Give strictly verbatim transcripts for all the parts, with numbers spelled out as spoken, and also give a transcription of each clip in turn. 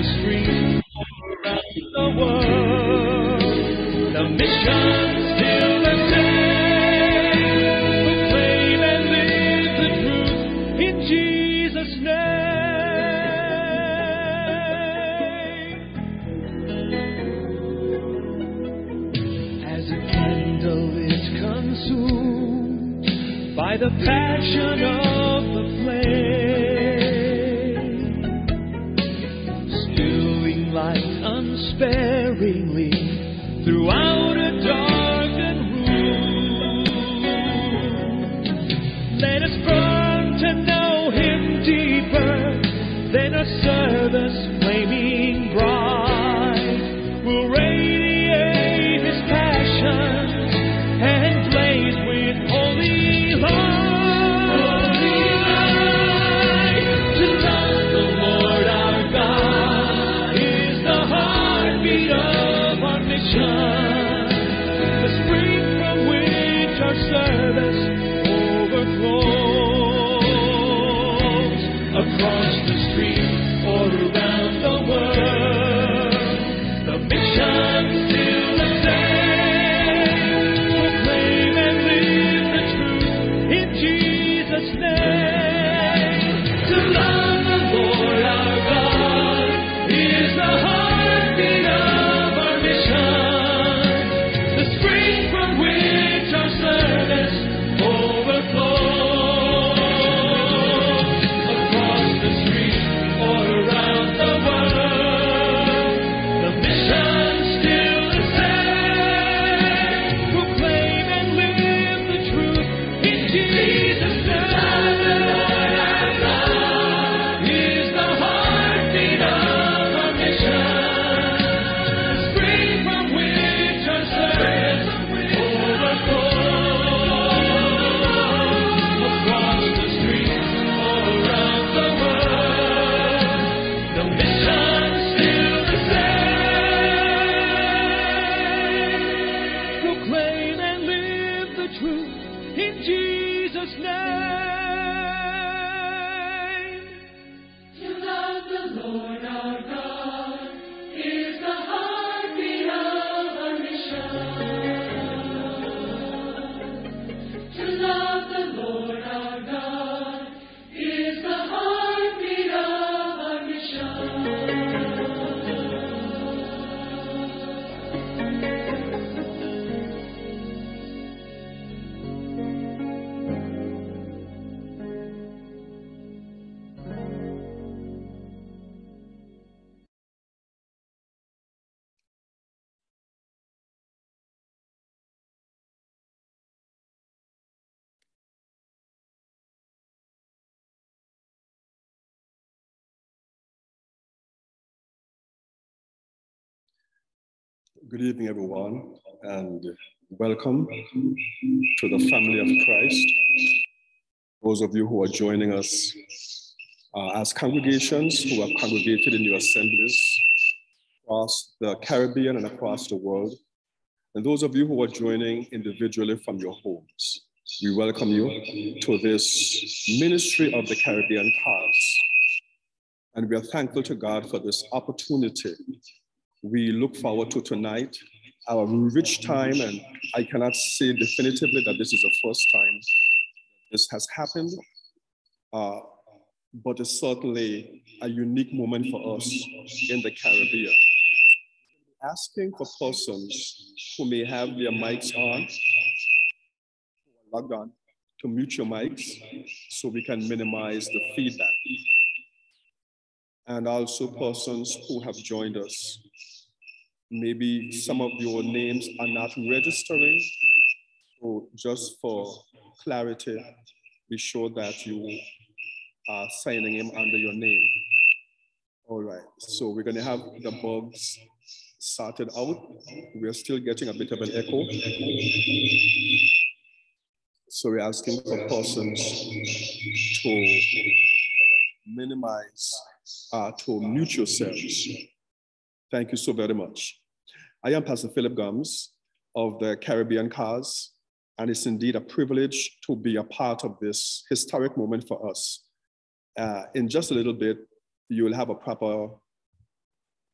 the street, around the world, the mission still the same. Proclaim and live the truth in Jesus' name. As a candle is consumed by the passion of the flame, spilling light unsparingly throughout a darkened room. Let us burn to know Him deeper than a service flaming bright. We'll radiate His passion and blaze with holy light. To love the Lord our God is the heartbeat of our mission, the spring from which our service overflows. Across the street or around the world, the mission still the same. Proclaim and live the truth in Jesus' name. To love the Lord our God is the heartbeat of our mission, the spring from which our service overflows. Across the street or around the world, the mission still the same. Proclaim and live the truth in Jesus' name. The Lord our God is the heartbeat of our mission, the spring from which our service overflows. Across the street or around the world, the mission still the same. Proclaim and live the truth in Jesus' name. To love the Lord our God is the heartbeat of our mission. To love the Lord our God is the heartbeat of our mission. Good evening, everyone, and welcome to the family of Christ. Those of you who are joining us uh, as congregations who have congregated in your assemblies across the Caribbean and across the world, and those of you who are joining individually from your homes, we welcome you to this ministry of the Caribbean cause. And we are thankful to God for this opportunity. We look forward to tonight, our rich time, and I cannot say definitively that this is the first time this has happened, uh, but it's certainly a unique moment for us in the Caribbean. Asking for persons who may have their mics on, logged on, to mute your mics so we can minimize the feedback. And also persons who have joined us. Maybe some of your names are not registering, so just for clarity, be sure that you are signing in under your name. All right, so we're gonna have the bugs sorted out. We're still getting a bit of an echo. So we're asking for persons to minimize, uh, to mute yourselves. Thank you so very much. I am Pastor Philip Gums of the Caribbean Cause, and it's indeed a privilege to be a part of this historic moment for us. Uh, in just a little bit, you will have a proper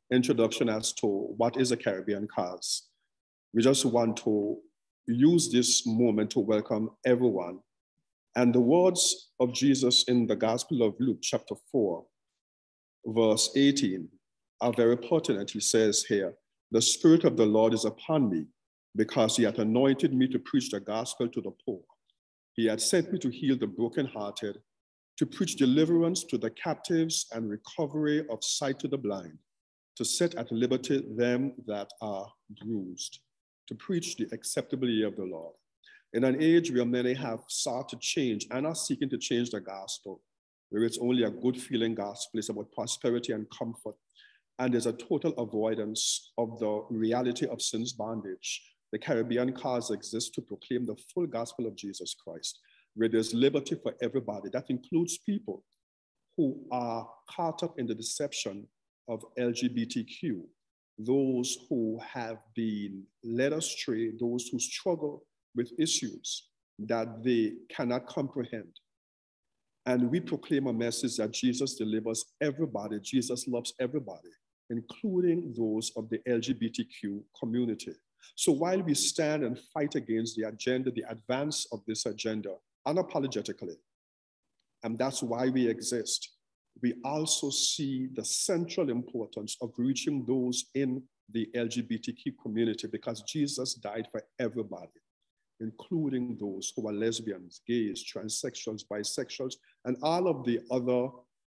introduction as to what is a Caribbean cause. We just want to use this moment to welcome everyone. And the words of Jesus in the Gospel of Luke, chapter four, verse eighteen, are very pertinent. He says here, "The Spirit of the Lord is upon me, because he hath anointed me to preach the gospel to the poor. He hath sent me to heal the brokenhearted, to preach deliverance to the captives and recovery of sight to the blind, to set at liberty them that are bruised, to preach the acceptable year of the Lord." In an age where many have sought to change and are seeking to change the gospel, where it's only a good feeling gospel, it's about prosperity and comfort, and there's a total avoidance of the reality of sin's bondage, the Caribbean cause exists to proclaim the full gospel of Jesus Christ, where there's liberty for everybody. That includes people who are caught up in the deception of L G B T Q, those who have been led astray, those who struggle with issues that they cannot comprehend. And we proclaim a message that Jesus delivers everybody, Jesus loves everybody, including those of the L G B T Q community. So while we stand and fight against the agenda, the advance of this agenda, unapologetically, and that's why we exist, we also see the central importance of reaching those in the L G B T Q community, because Jesus died for everybody, including those who are lesbians, gays, transsexuals, bisexuals, and all of the other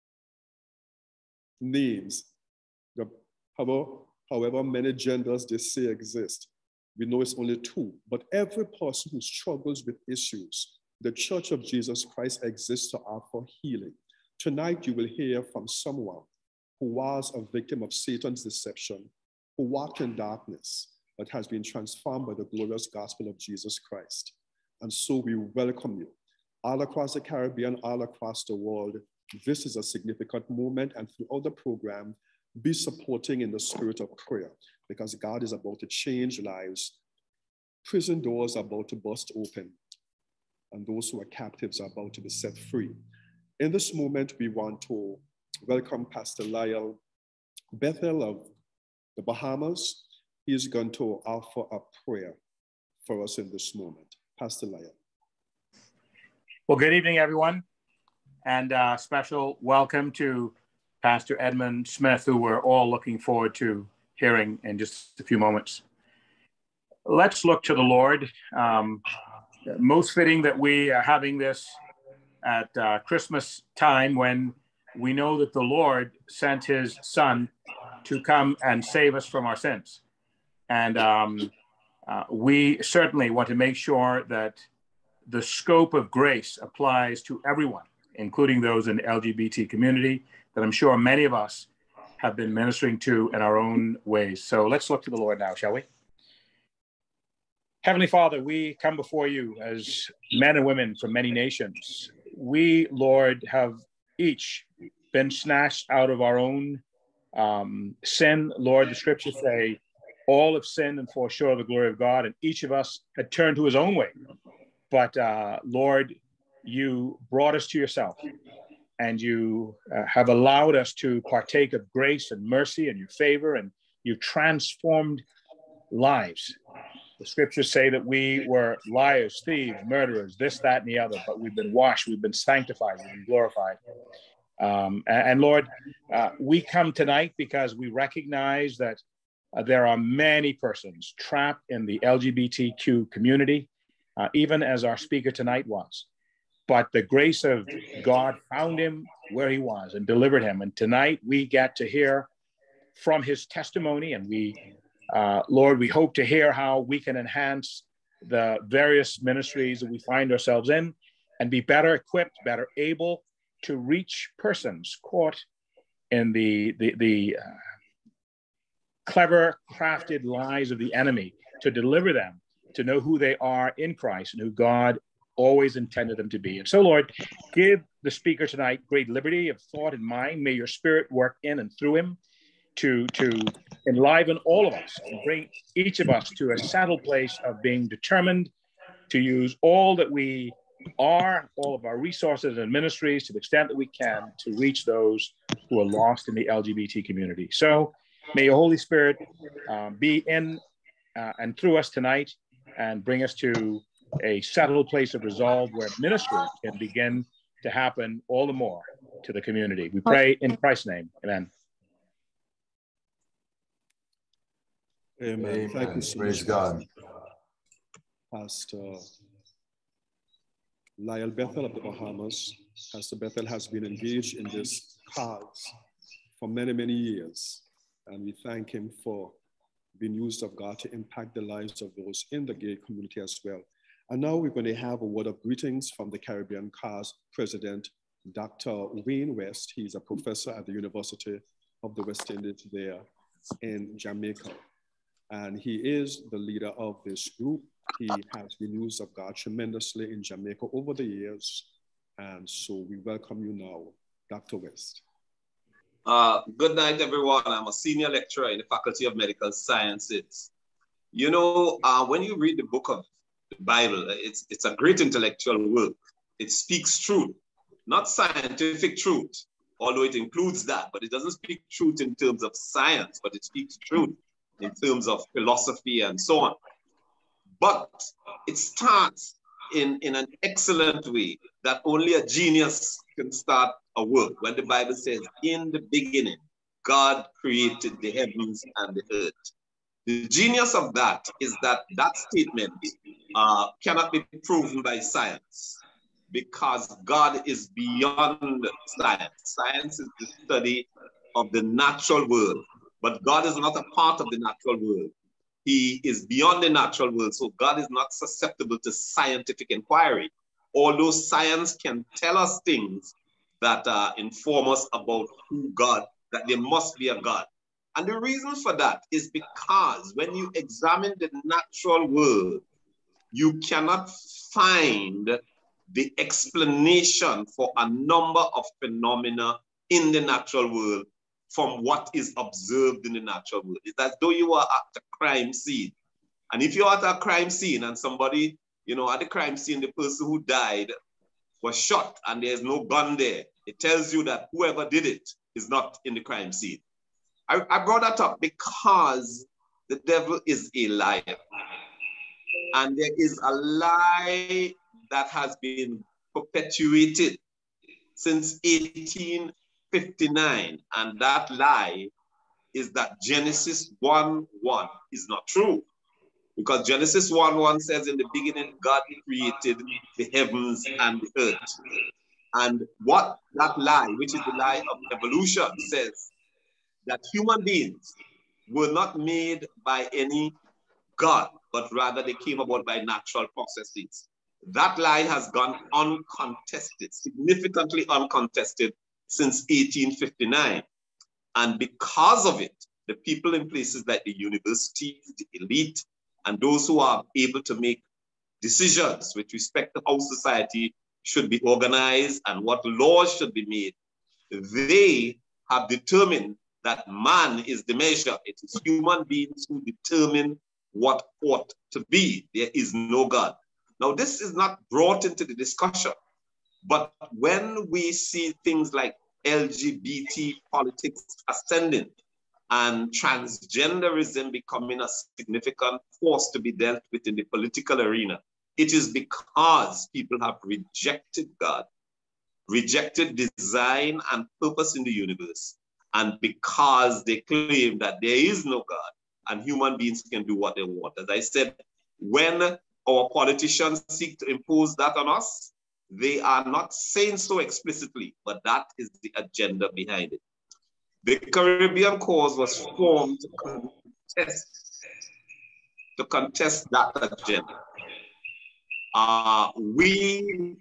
names, the, however, however many genders they say exist. We know it's only two, but every person who struggles with issues, the Church of Jesus Christ exists to offer healing. Tonight, you will hear from someone who was a victim of Satan's deception, who walked in darkness, but has been transformed by the glorious gospel of Jesus Christ. And so we welcome you. All across the Caribbean, all across the world, this is a significant moment, and throughout the program, be supporting in the spirit of prayer, because God is about to change lives. Prison doors are about to burst open, and those who are captives are about to be set free. In this moment, we want to welcome Pastor Lyle Bethel of the Bahamas. He is going to offer a prayer for us in this moment. Pastor Lyle. Well, good evening, everyone, and a special welcome to Pastor Edmond Smith, who we're all looking forward to hearing in just a few moments. Let's look to the Lord. Um, most fitting that we are having this at uh, Christmas time, when we know that the Lord sent his Son to come and save us from our sins. And um, uh, we certainly want to make sure that the scope of grace applies to everyone, including those in the L G B T community, that I'm sure many of us have been ministering to in our own ways. So let's look to the Lord now, shall we? Heavenly Father, we come before you as men and women from many nations. We, Lord, have each been snatched out of our own um, sin. Lord, the scriptures say, all have sinned and fall short of the glory of God, and each of us had turned to his own way. But uh, Lord, you brought us to yourself, and you uh, have allowed us to partake of grace and mercy and your favor, and you've transformed lives. The scriptures say that we were liars, thieves, murderers, this, that, and the other, but we've been washed, we've been sanctified, we've been glorified. Um, and, and Lord, uh, we come tonight because we recognize that uh, there are many persons trapped in the L G B T Q community, uh, even as our speaker tonight was. But the grace of God found him where he was and delivered him. And tonight we get to hear from his testimony, and we Uh, Lord, we hope to hear how we can enhance the various ministries that we find ourselves in and be better equipped, better able to reach persons caught in the, the, the uh, clever, crafted lies of the enemy, to deliver them to know who they are in Christ and who God always intended them to be. And so, Lord, give the speaker tonight great liberty of thought and mind. May your spirit work in and through him to to enliven all of us and bring each of us to a settled place of being determined to use all that we are, all of our resources and ministries to the extent that we can to reach those who are lost in the L G B T community. So May your Holy Spirit uh, be in uh, and through us tonight and bring us to a settled place of resolve where ministry can begin to happen all the more to the community. We pray in Christ's name. Amen. Amen. Amen. Thank you so Praise much, God. Pastor Lyle Bethel of the Bahamas. Pastor Bethel has been engaged in this cause for many, many years. And we thank him for being used of God to impact the lives of those in the gay community as well. And now we're going to have a word of greetings from the Caribbean Cause President, Doctor Wayne West. He's a professor at the University of the West Indies there in Jamaica. And he is the leader of this group. He has been used of God tremendously in Jamaica over the years. And so we welcome you now, Doctor West. Uh, good night, everyone. I'm a senior lecturer in the Faculty of Medical Sciences. You know, uh, when you read the book of the Bible, it's, it's a great intellectual work. It speaks truth, not scientific truth, although it includes that, but it doesn't speak truth in terms of science, but it speaks truth in terms of philosophy and so on. But it starts in, in an excellent way that only a genius can start a work. When the Bible says, in the beginning, God created the heavens and the earth. The genius of that is that that statement uh, cannot be proven by science because God is beyond science. Science is the study of the natural world, but God is not a part of the natural world. He is beyond the natural world, so God is not susceptible to scientific inquiry. Although science can tell us things that uh, inform us about who God, that there must be a God. And the reason for that is because when you examine the natural world, you cannot find the explanation for a number of phenomena in the natural world from what is observed in the natural world. It's as though you are at a crime scene. And if you're at a crime scene and somebody, you know, at the crime scene, the person who died was shot and there's no gun there, it tells you that whoever did it is not in the crime scene. I, I brought that up because the devil is a liar. And there is a lie that has been perpetuated since eighteen fifty-nine. And that lie is that Genesis one one is not true. Because Genesis one one says, in the beginning, God created the heavens and the earth. And what that lie, which is the lie of evolution, says that human beings were not made by any God, but rather they came about by natural processes. That lie has gone uncontested, significantly uncontested since eighteen fifty-nine. And because of it, the people in places like the universities, the elite, and those who are able to make decisions with respect to how society should be organized and what laws should be made, they have determined that man is the measure. It is human beings who determine what ought to be. There is no God. Now, this is not brought into the discussion, but when we see things like L G B T politics ascending and transgenderism becoming a significant force to be dealt with in the political arena, it is because people have rejected God, rejected design and purpose in the universe, and because they claim that there is no God and human beings can do what they want. As I said, when our politicians seek to impose that on us, they are not saying so explicitly, but that is the agenda behind it. The Caribbean cause was formed to contest, to contest that agenda. Uh, we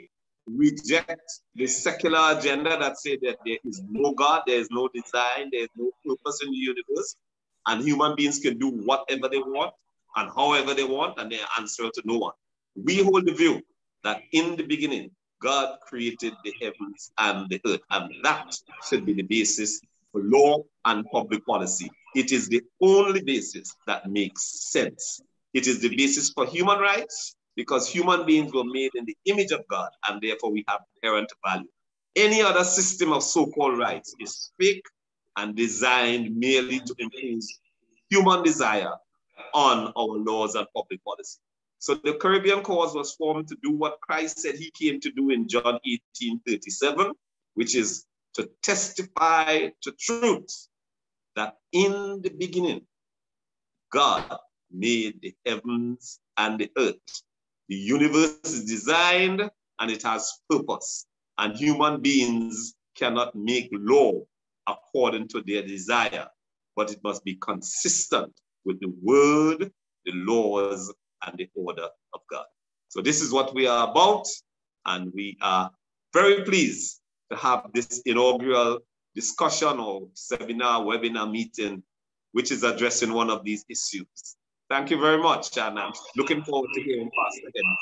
reject the secular agenda that says that there is no God, there is no design, there is no purpose in the universe, and human beings can do whatever they want and however they want, and they answer to no one. We hold the view that in the beginning, God created the heavens and the earth, and that should be the basis for law and public policy. It is the only basis that makes sense. It is the basis for human rights, because human beings were made in the image of God, and therefore we have inherent value. Any other system of so-called rights is fake, and designed merely to impose human desire on our laws and public policy. So the Caribbean cause was formed to do what Christ said he came to do in John eighteen thirty-seven, which is to testify to truth that in the beginning, God made the heavens and the earth. The universe is designed and it has purpose, and human beings cannot make law according to their desire, but it must be consistent with the word, the laws, and the order of God. So this is what we are about, and we are very pleased to have this inaugural discussion or seminar, webinar meeting, which is addressing one of these issues. Thank you very much, and I'm looking forward to hearing Pastor Edmond.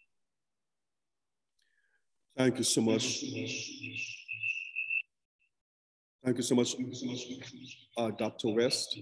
Thank you so much. Thank you so much, uh, Doctor West,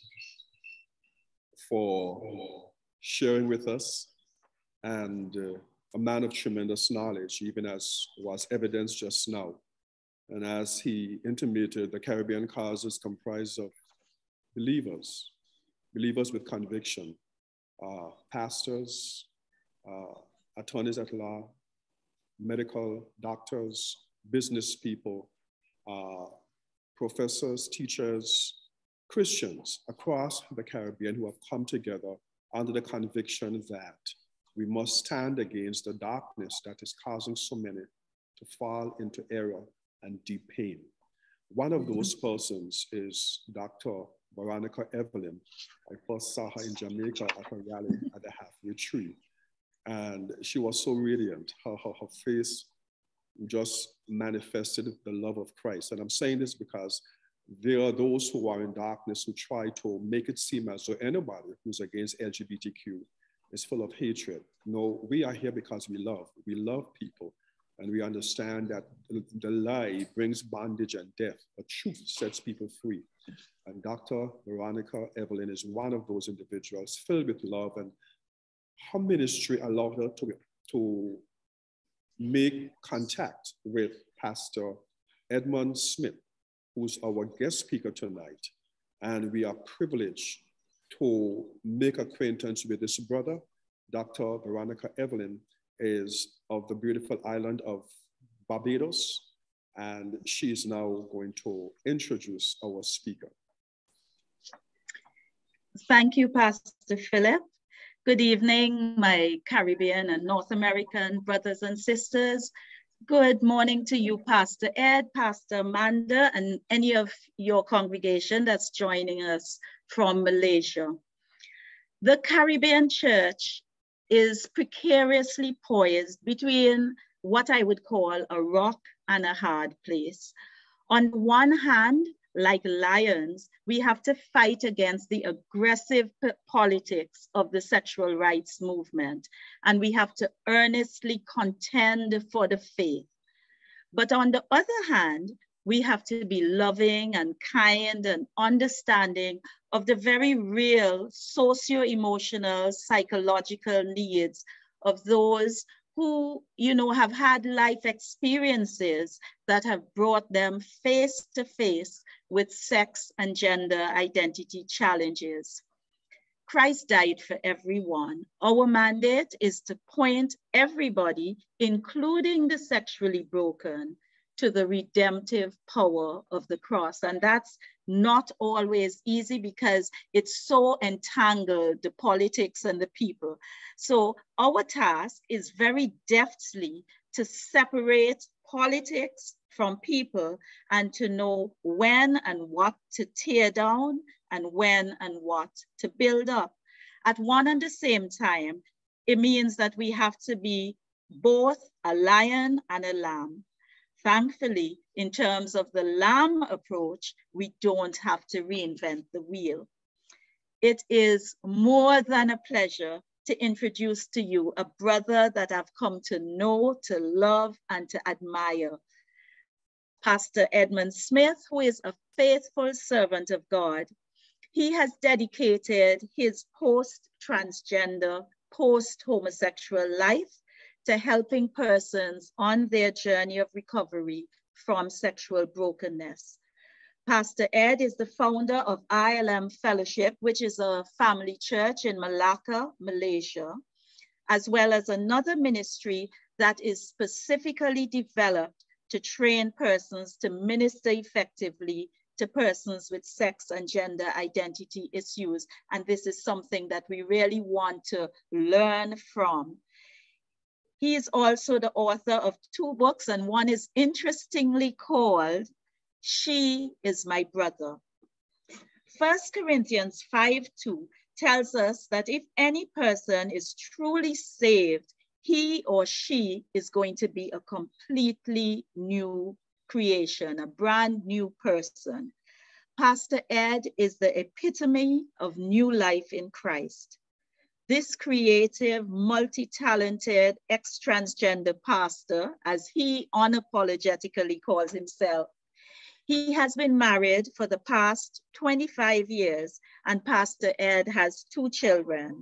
for sharing with us, and uh, a man of tremendous knowledge, even as was evidenced just now. And as he intimated, the Caribbean cause is comprised of believers, believers with conviction, uh, pastors, uh, attorneys at law, medical doctors, business people, uh, professors, teachers, Christians across the Caribbean who have come together under the conviction that we must stand against the darkness that is causing so many to fall into error and deep pain. One of those persons is Doctor Veronica Evelyn. I first saw her in Jamaica at a rally at the halfway tree, and she was so radiant. Her, her, her face just manifested the love of Christ. And I'm saying this because there are those who are in darkness who try to make it seem as though anybody who's against L G B T Q is full of hatred. No, we are here because we love. We love people, and we understand that the lie brings bondage and death, but truth sets people free. And Doctor Veronica Evelyn is one of those individuals filled with love, and her ministry allowed her to, to make contact with Pastor Edmond Smith, who's our guest speaker tonight. And we are privileged to make acquaintance with this brother. Doctor Veronica Evelyn is of the beautiful island of Barbados, and she is now going to introduce our speaker. Thank you, Pastor Philip. Good evening, my Caribbean and North American brothers and sisters. Good morning to you, Pastor Ed, Pastor Amanda, and any of your congregation that's joining us from Malaysia. The Caribbean Church is precariously poised between what I would call a rock and a hard place. On one hand, like lions, we have to fight against the aggressive politics of the sexual rights movement, and we have to earnestly contend for the faith. But on the other hand, we have to be loving and kind and understanding of the very real socio-emotional, psychological needs of those who, you know, have had life experiences that have brought them face to face with sex and gender identity challenges. Christ died for everyone. Our mandate is to point everybody, including the sexually broken, to the redemptive power of the cross. And that's not always easy because it's so entangled, the politics and the people. So our task is very deftly to separate politics from people and to know when and what to tear down and when and what to build up. At one and the same time, it means that we have to be both a lion and a lamb. Thankfully, in terms of the lamb approach, we don't have to reinvent the wheel. It is more than a pleasure to introduce to you a brother that I've come to know, to love, and to admire. Pastor Edmond Smith, who is a faithful servant of God. He has dedicated his post-transgender, post-homosexual life to helping persons on their journey of recovery from sexual brokenness. Pastor Ed is the founder of I L M Fellowship, which is a family church in Malacca, Malaysia, as well as another ministry that is specifically developed to train persons to minister effectively to persons with sex and gender identity issues. And this is something that we really want to learn from. He is also the author of two books, and one is interestingly called She is My Brother. First Corinthians five two tells us that if any person is truly saved, he or she is going to be a completely new creation, a brand new person. Pastor Ed is the epitome of new life in Christ. This creative, multi-talented, ex-transgender pastor, as he unapologetically calls himself, he has been married for the past twenty-five years, and Pastor Ed has two children.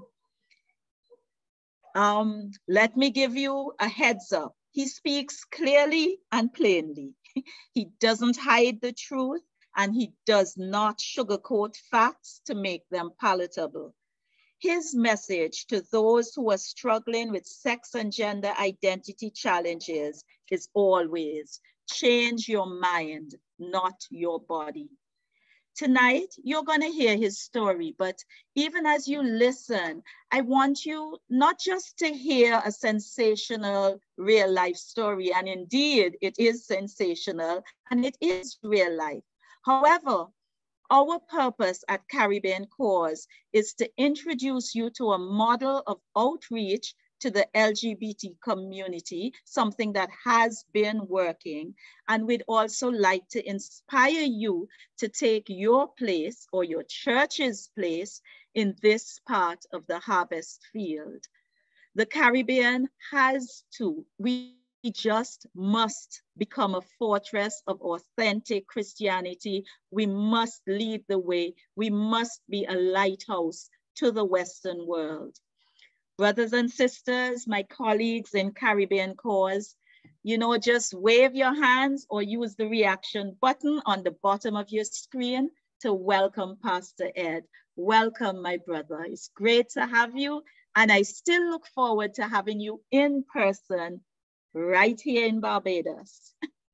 Um, let me give you a heads up. He speaks clearly and plainly. He doesn't hide the truth, and he does not sugarcoat facts to make them palatable. His message to those who are struggling with sex and gender identity challenges is always, change your mind, not your body. Tonight, you're going to hear his story, but even as you listen, I want you not just to hear a sensational real life story, and indeed it is sensational and it is real life. However, our purpose at Caribbean Cause is to introduce you to a model of outreach to the L G B T community, something that has been working. And we'd also like to inspire you to take your place or your church's place in this part of the harvest field. The Caribbean has to, we just must become a fortress of authentic Christianity. We must lead the way. We must be a lighthouse to the Western world. Brothers and sisters, my colleagues in Caribbean Cause, you know, just wave your hands or use the reaction button on the bottom of your screen to welcome Pastor Ed. Welcome, my brother. It's great to have you. And I still look forward to having you in person right here in Barbados.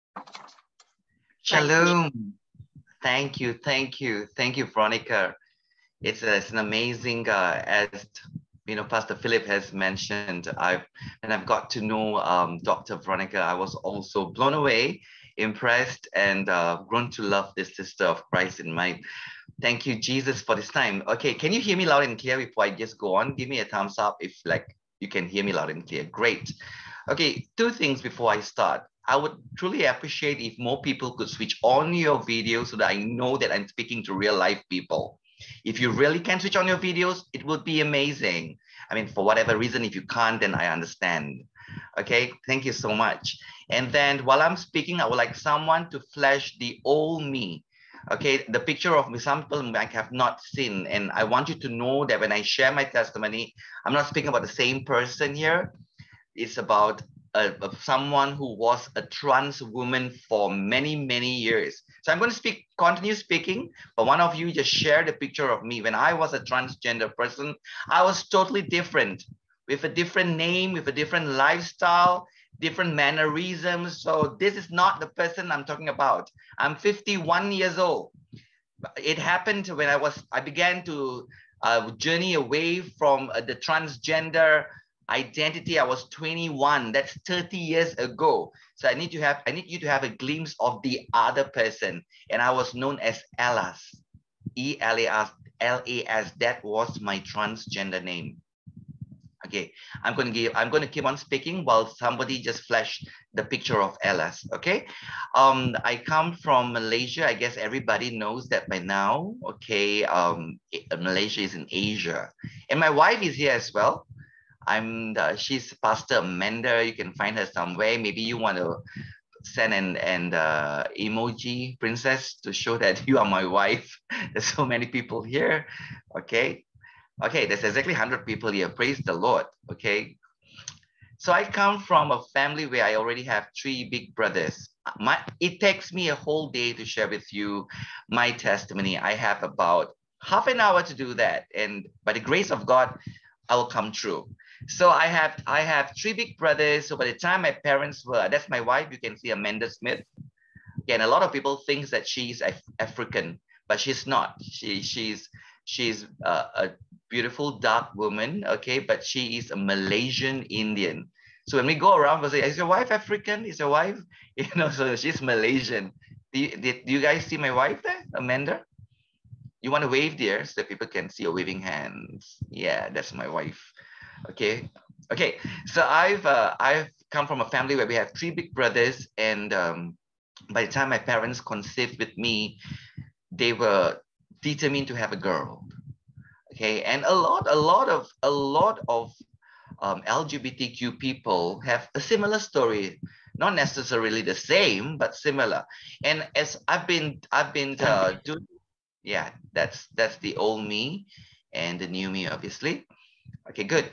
Shalom. Thank you, thank you, thank you, Veronica. It's, a, it's an amazing, uh, as you know, Pastor Philip has mentioned, I've and I've got to know um, Doctor Veronica. I was also blown away, impressed, and uh, grown to love this sister of Christ in my. Thank you, Jesus, for this time. Okay, can you hear me loud and clear before I just go on? Give me a thumbs up if like you can hear me loud and clear. Great. Okay, two things before I start. I would truly appreciate if more people could switch on your video so that I know that I'm speaking to real life people. If you really can switch on your videos, it would be amazing. I mean, for whatever reason, if you can't, then I understand. Okay, thank you so much. And then while I'm speaking, I would like someone to flash the old me. Okay, the picture of me, some people might have not seen. And I want you to know that when I share my testimony, I'm not speaking about the same person here. It's about uh, someone who was a trans woman for many, many years. So I'm going to speak, continue speaking, but one of you just shared a picture of me. When I was a transgender person, I was totally different, with a different name, with a different lifestyle, different mannerisms. So this is not the person I'm talking about. I'm fifty-one years old. It happened when I was, I began to uh, journey away from uh, the transgender identity. I was twenty-one. That's thirty years ago. So I need to have, I need you to have a glimpse of the other person. And I was known as Elas, E L A S, L A S. That was my transgender name. Okay, I'm going to give, I'm going to keep on speaking while somebody just flashed the picture of Elas. Okay, um, I come from Malaysia. I guess everybody knows that by now. Okay, um, Malaysia is in Asia, and my wife is here as well. I'm the, she's Pastor Amanda. You can find her somewhere. Maybe you want to send an, an uh, emoji princess to show that you are my wife. There's so many people here. Okay. Okay, there's exactly one hundred people here. Praise the Lord. Okay. So I come from a family where I already have three big brothers. my, it takes me a whole day to share with you my testimony. I have about half an hour to do that. And by the grace of God, I will come true. So I have, I have three big brothers. So by the time my parents were, that's my wife, you can see Amanda Smith. And a lot of people think that she's Af African, but she's not. She, she's, she's uh, a beautiful dark woman, okay? But she is a Malaysian Indian. So when we go around, we say, is your wife African? Is your wife? You know, so she's Malaysian. Do you, did, do you guys see my wife there, Amanda? You want to wave there so that people can see your waving hands. Yeah, that's my wife. Okay. Okay. So I've, uh, I've come from a family where we have three big brothers, and um, by the time my parents conceived with me, they were determined to have a girl. Okay. And a lot, a lot of, a lot of um, L G B T Q people have a similar story, not necessarily the same, but similar. And as I've been, I've been uh, doing, yeah, that's, that's the old me and the new me, obviously. Okay, good.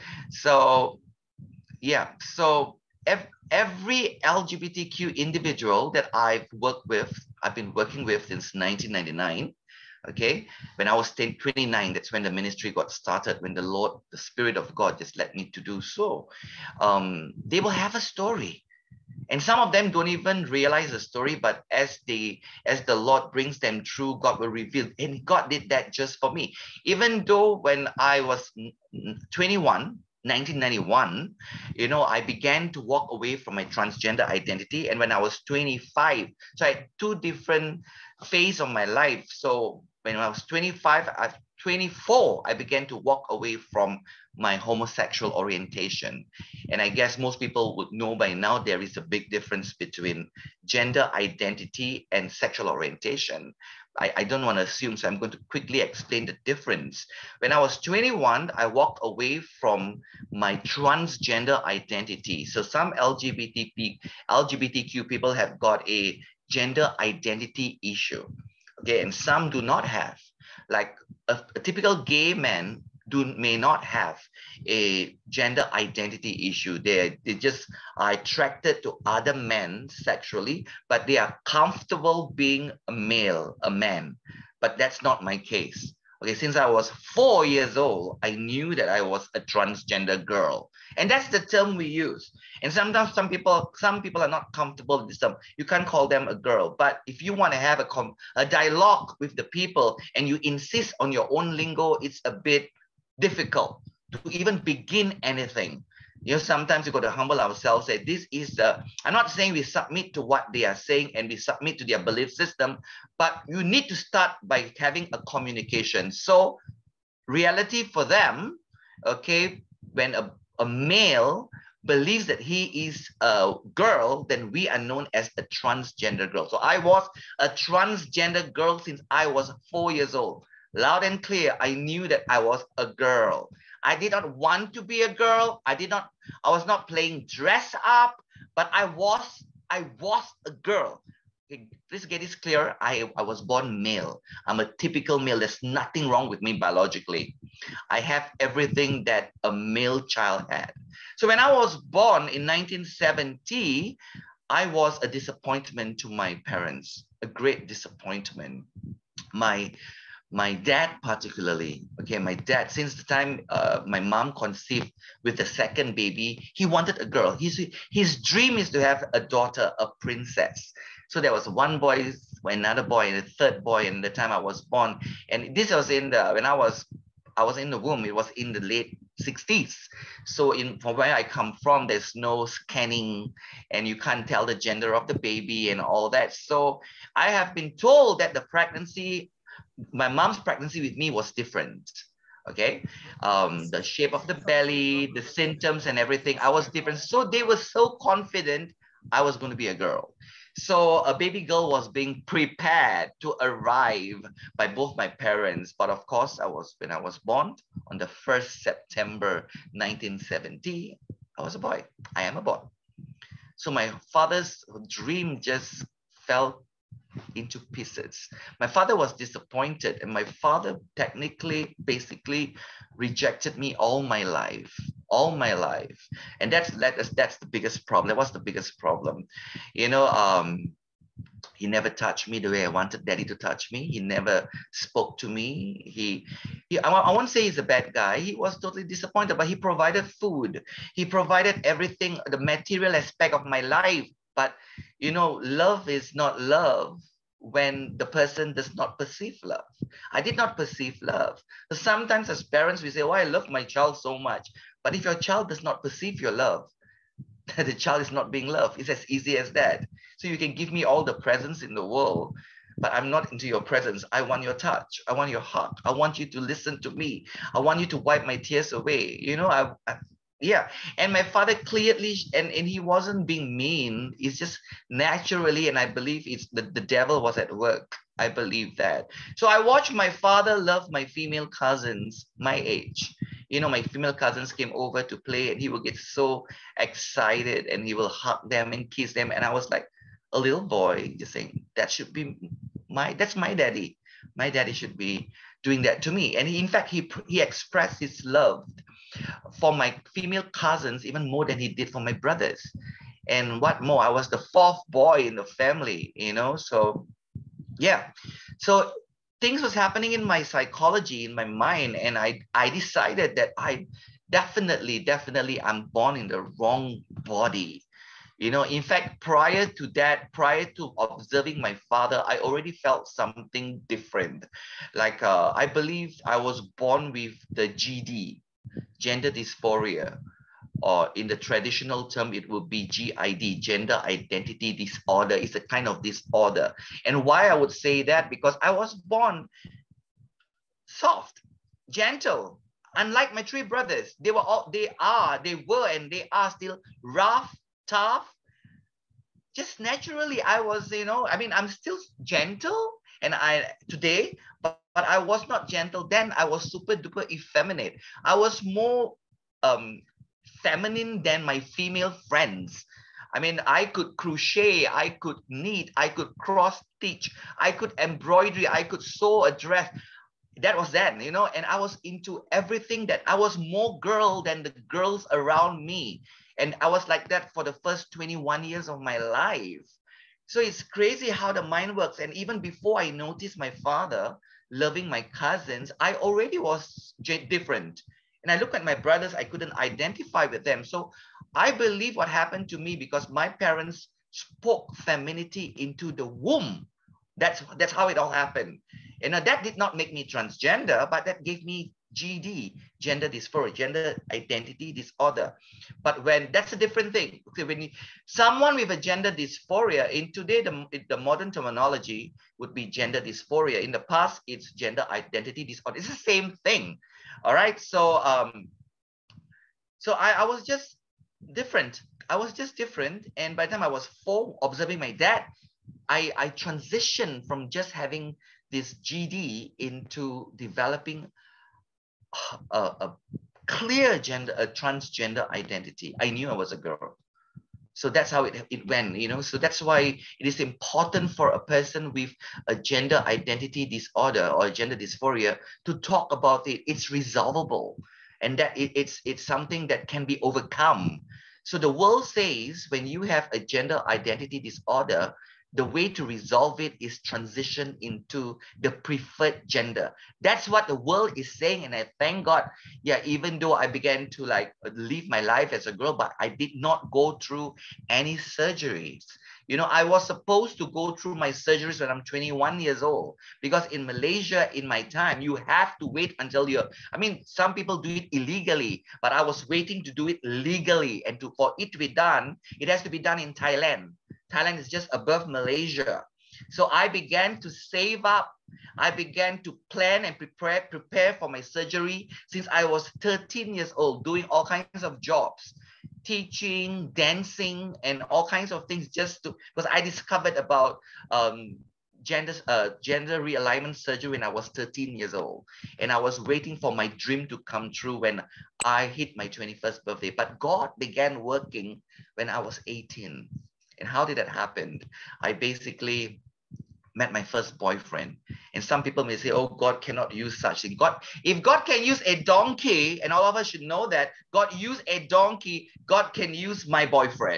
So, yeah, so ev every L G B T Q individual that I've worked with, I've been working with since nineteen ninety-nine. Okay, when I was twenty-nine, that's when the ministry got started, when the Lord, the Spirit of God just led me to do so. Um, they will have a story. And some of them don't even realize the story, but as they, as the Lord brings them through, God will reveal. And God did that just for me. Even though when I was twenty-one, nineteen ninety-one, you know, I began to walk away from my transgender identity. And when I was twenty-five, so I had two different phases of my life. So when I was twenty-five, I twenty-four, I began to walk away from my homosexual orientation. And I guess most people would know by now there is a big difference between gender identity and sexual orientation. I, I don't want to assume, so I'm going to quickly explain the difference. When I was twenty-one, I walked away from my transgender identity. So some L G B T, L G B T Q people have got a gender identity issue, okay, and some do not have. Like a, a typical gay man do may not have a gender identity issue. They, they just are attracted to other men sexually, but they are comfortable being a male, a man. But that's not my case. Okay, since I was four years old, I knew that I was a transgender girl. And that's the term we use. And sometimes some people, some people are not comfortable with this term. You can't call them a girl. But if you want to have a, com a dialogue with the people and you insist on your own lingo, it's a bit difficult to even begin anything. You know, sometimes you got to humble ourselves, say this is the, I'm not saying we submit to what they are saying and we submit to their belief system, but you need to start by having a communication. So reality for them, okay, when a, a male believes that he is a girl, then we are known as a transgender girl. So I was a transgender girl since I was four years old. Loud and clear, I knew that I was a girl. I did not want to be a girl. I did not, I was not playing dress up, but I was, I was a girl. Okay, please get this clear. I, I was born male. I'm a typical male. There's nothing wrong with me biologically. I have everything that a male child had. So when I was born in nineteen seventy, I was a disappointment to my parents, a great disappointment. My My dad particularly, okay, my dad, since the time uh, my mom conceived with the second baby, he wanted a girl. His, his dream is to have a daughter, a princess. So there was one boy, another boy, and a third boy, and the time I was born. And this was in the, when I was, I was in the womb, it was in the late sixties. So in, from where I come from, there's no scanning and you can't tell the gender of the baby and all that. So I have been told that the pregnancy, my mom's pregnancy with me was different, okay? Um, the shape of the belly, the symptoms and everything, I was different. So they were so confident I was going to be a girl. So a baby girl was being prepared to arrive by both my parents. But of course, I was when I was born on the first of September nineteen seventy, I was a boy. I am a boy. So my father's dream just fell into pieces. My father was disappointed, and my father technically, basically rejected me all my life, all my life. And that's, that's, that's the biggest problem. That was the biggest problem. You know, um, He never touched me the way I wanted daddy to touch me. He never spoke to me. He, he I, I won't say he's a bad guy. He was totally disappointed, but he provided food. He provided everything, the material aspect of my life. But, you know, love is not love when the person does not perceive love. I did not perceive love. So sometimes as parents, we say, oh, I love my child so much. But if your child does not perceive your love, the child is not being loved. It's as easy as that. So you can give me all the presents in the world, but I'm not into your presence. I want your touch. I want your hug. I want you to listen to me. I want you to wipe my tears away. You know, I, I yeah. And my father clearly, and, and he wasn't being mean. It's just naturally, and I believe it's the, the devil was at work. I believe that. So I watched my father love my female cousins my age. You know, my female cousins came over to play and he would get so excited and he will hug them and kiss them. And I was like a little boy just saying, that should be my, that's my daddy. My daddy should be doing that to me. And he, in fact, he, he expressed his love for my female cousins even more than he did for my brothers. And what more, I was the fourth boy in the family, you know, so yeah. So things was happening in my psychology, in my mind, and I, I decided that I definitely, definitely I'm born in the wrong body. You know, in fact, prior to that, prior to observing my father, I already felt something different. Like uh, I believe I was born with the G D, gender dysphoria, or in the traditional term, it would be G I D, gender identity disorder. It's a kind of disorder. And why I would say that, because I was born soft, gentle, unlike my three brothers. They were all, they are, they were, and they are still rough, tough. Just naturally, I was, you know, I mean, I'm still gentle, and I today, but, but I was not gentle then. I was super duper effeminate. I was more um feminine than my female friends. I mean, I could crochet, I could knit, I could cross stitch, I could embroidery, I could sew a dress. That was then, you know, and I was into everything that I was more girl than the girls around me. And I was like that for the first twenty-one years of my life. So it's crazy how the mind works. And even before I noticed my father loving my cousins, I already was different. And I look at my brothers, I couldn't identify with them. So I believe what happened to me, because my parents spoke femininity into the womb. That's, that's how it all happened. And now that did not make me transgender, but that gave me G D, gender dysphoria, gender identity disorder. But when that's a different thing. Okay, when you, someone with a gender dysphoria, in today, the, the modern terminology would be gender dysphoria. In the past, it's gender identity disorder. It's the same thing. All right. So, um, so I, I was just different. I was just different. And by the time I was four, observing my dad, I, I transitioned from just having this G D into developing a, a clear gender, a transgender identity. I knew I was a girl. So that's how it, it went, you know. So that's why it is important for a person with a gender identity disorder or gender dysphoria to talk about it. It's resolvable, and that it, it's, it's something that can be overcome. So the world says when you have a gender identity disorder, the way to resolve it is transition into the preferred gender. That's what the world is saying. And I thank God, yeah, even though I began to like live my life as a girl, but I did not go through any surgeries. You know, I was supposed to go through my surgeries when I'm twenty-one years old, because in Malaysia, in my time, you have to wait until you're, I mean, some people do it illegally, but I was waiting to do it legally. And to, for it to be done, it has to be done in Thailand. Thailand is just above Malaysia. So I began to save up. I began to plan and prepare, prepare for my surgery since I was thirteen years old, doing all kinds of jobs, teaching, dancing, and all kinds of things, just to, because I discovered about um, gender, uh, gender realignment surgery when I was thirteen years old. And I was waiting for my dream to come true when I hit my twenty-first birthday. But God began working when I was eighteen. And how did that happen? I basically met my first boyfriend. And some people may say, oh, God cannot use such thing. God, if God can use a donkey, and all of us should know that God used a donkey, God can use my boyfriend.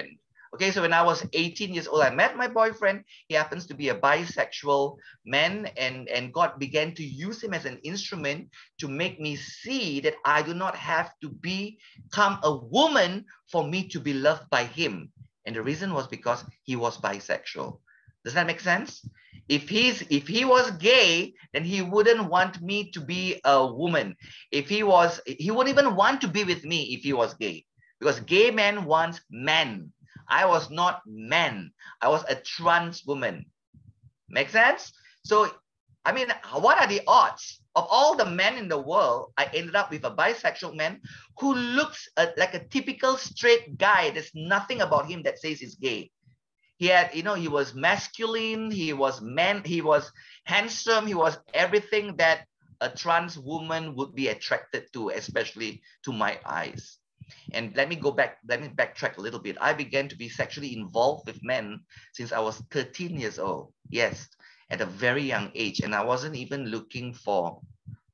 Okay, so when I was eighteen years old, I met my boyfriend. He happens to be a bisexual man, and, and God began to use him as an instrument to make me see that I do not have to become a woman for me to be loved by him. And the reason was because he was bisexual. Does that make sense? If he's if he was gay, then he wouldn't want me to be a woman. If he was, he wouldn't even want to be with me if he was gay, because gay men wants men. I was not man. I was a trans woman. Make sense? So, I mean, what are the odds? Of all the men in the world, I ended up with a bisexual man who looks uh, like a typical straight guy. There's nothing about him that says he's gay. He had, you know, he was masculine, he was man, he was handsome, he was everything that a trans woman would be attracted to, especially to my eyes. And let me go back, let me backtrack a little bit. I began to be sexually involved with men since I was thirteen years old. Yes, at a very young age. And I wasn't even looking for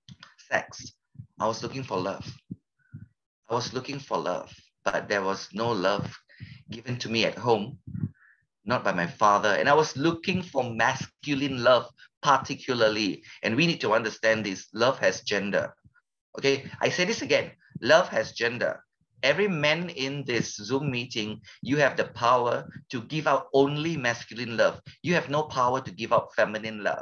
sex. I was looking for love. I was looking for love, but there was no love given to me at home, not by my father. And I was looking for masculine love particularly. And we need to understand this. Love has gender. Okay, I say this again. Love has gender. Every man in this Zoom meeting, you have the power to give out only masculine love. You have no power to give out feminine love.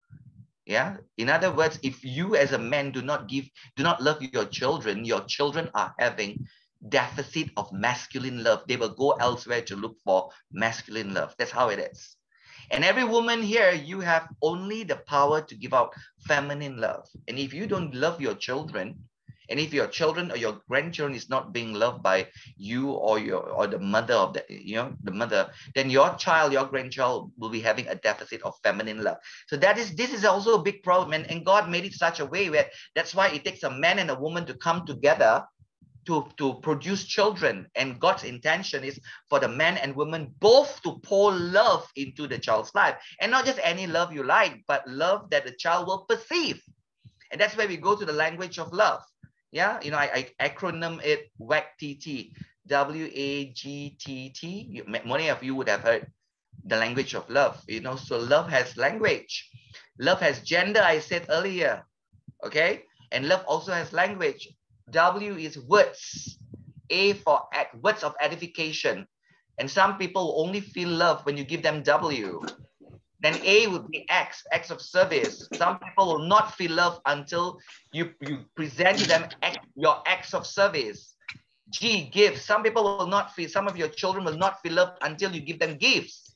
Yeah. In other words, if you as a man do not give, do not love your children, your children are having deficit of masculine love. They will go elsewhere to look for masculine love. That's how it is. And every woman here, you have only the power to give out feminine love. And if you don't love your children, and if your children or your grandchildren is not being loved by you or your or the mother of the, you know, the mother, then your child, your grandchild will be having a deficit of feminine love. So that is, this is also a big problem. And, and God made it such a way where that's why it takes a man and a woman to come together to, to produce children. And God's intention is for the man and woman both to pour love into the child's life. And not just any love you like, but love that the child will perceive. And that's where we go to the language of love. Yeah, you know, I, I acronym it W A G T T, W A G T T. Many of you would have heard the language of love, you know, so love has language. Love has gender, I said earlier, okay? And love also has language. W is words, A for act, words of edification. And some people only feel love when you give them W. Then A would be X, X of service. Some people will not feel love until you, you present to them X, your acts of service. G, give. Some people will not feel, some of your children will not feel love until you give them gifts.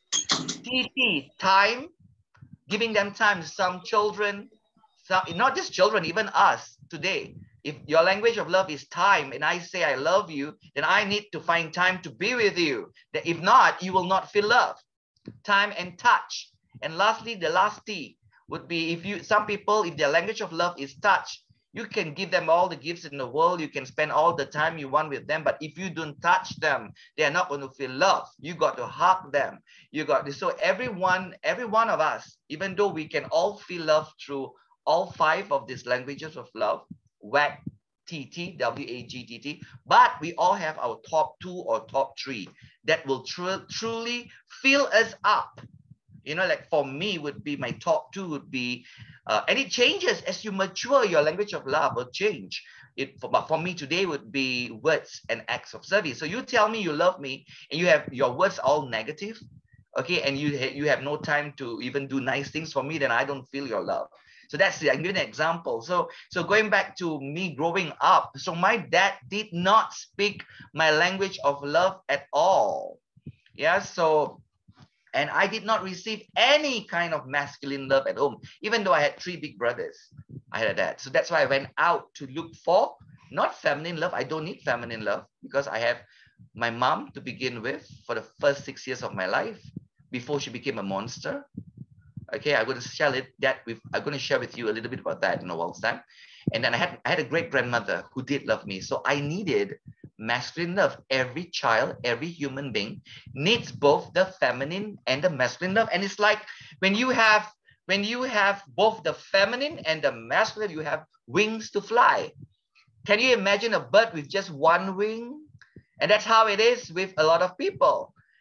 T, T, time, giving them time. Some children, some, not just children, even us today. If your language of love is time and I say I love you, then I need to find time to be with you. If not, you will not feel love. Time and touch. And lastly, the last T would be if you, some people, if their language of love is touch, you can give them all the gifts in the world. You can spend all the time you want with them. But if you don't touch them, they're not going to feel love. You got to hug them. You got to, so everyone, every one of us, even though we can all feel love through all five of these languages of love, W A G T T, W A G T T, but we all have our top two or top three that will tr truly fill us up. You know, like for me would be my top two would be, uh, and it changes as you mature, your language of love will change. It, for, but for me today would be words and acts of service. So you tell me you love me and you have your words all negative, okay, and you, you have no time to even do nice things for me, then I don't feel your love. So that's the, I'm giving an example. So, so going back to me growing up, so my dad did not speak my language of love at all. Yeah, so, and I did not receive any kind of masculine love at home, even though I had three big brothers. I had a dad. So that's why I went out to look for, not feminine love. I don't need feminine love because I have my mom to begin with for the first six years of my life before she became a monster. Okay, I'm going to share it that with, I'm going to share with you a little bit about that in a while's time. And then I had, I had a great grandmother who did love me. So I needed masculine love. Every child, every human being needs both the feminine and the masculine love. And it's like when you have, when you have both the feminine and the masculine, you have wings to fly. Can you imagine a bird with just one wing? And that's how it is with a lot of people.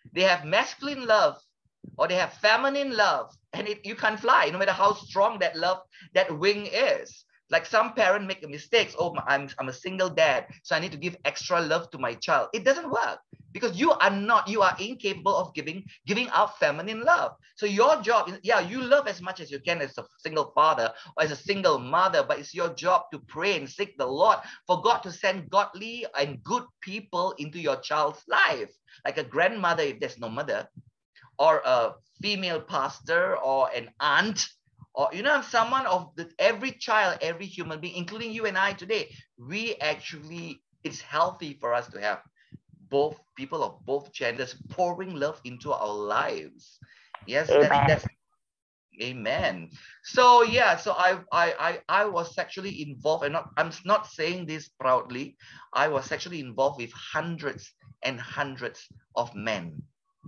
They have masculine love or they have feminine love, and it, you can't fly no matter how strong that love, that wing is. Like some parent make mistakes. Oh, I'm, I'm a single dad, so I need to give extra love to my child. It doesn't work because you are not, you are incapable of giving, giving out feminine love. So your job is, yeah, you love as much as you can as a single father or as a single mother, but it's your job to pray and seek the Lord for God to send godly and good people into your child's life. Like a grandmother, if there's no mother, or a female pastor or an aunt, or, you know, someone of the, every child, every human being, including you and I today, we actually, it's healthy for us to have both people of both genders pouring love into our lives. Yes, that's, that's, amen. So yeah, so I, I, I, I was sexually involved, and not, I'm not saying this proudly, I was sexually involved with hundreds and hundreds of men.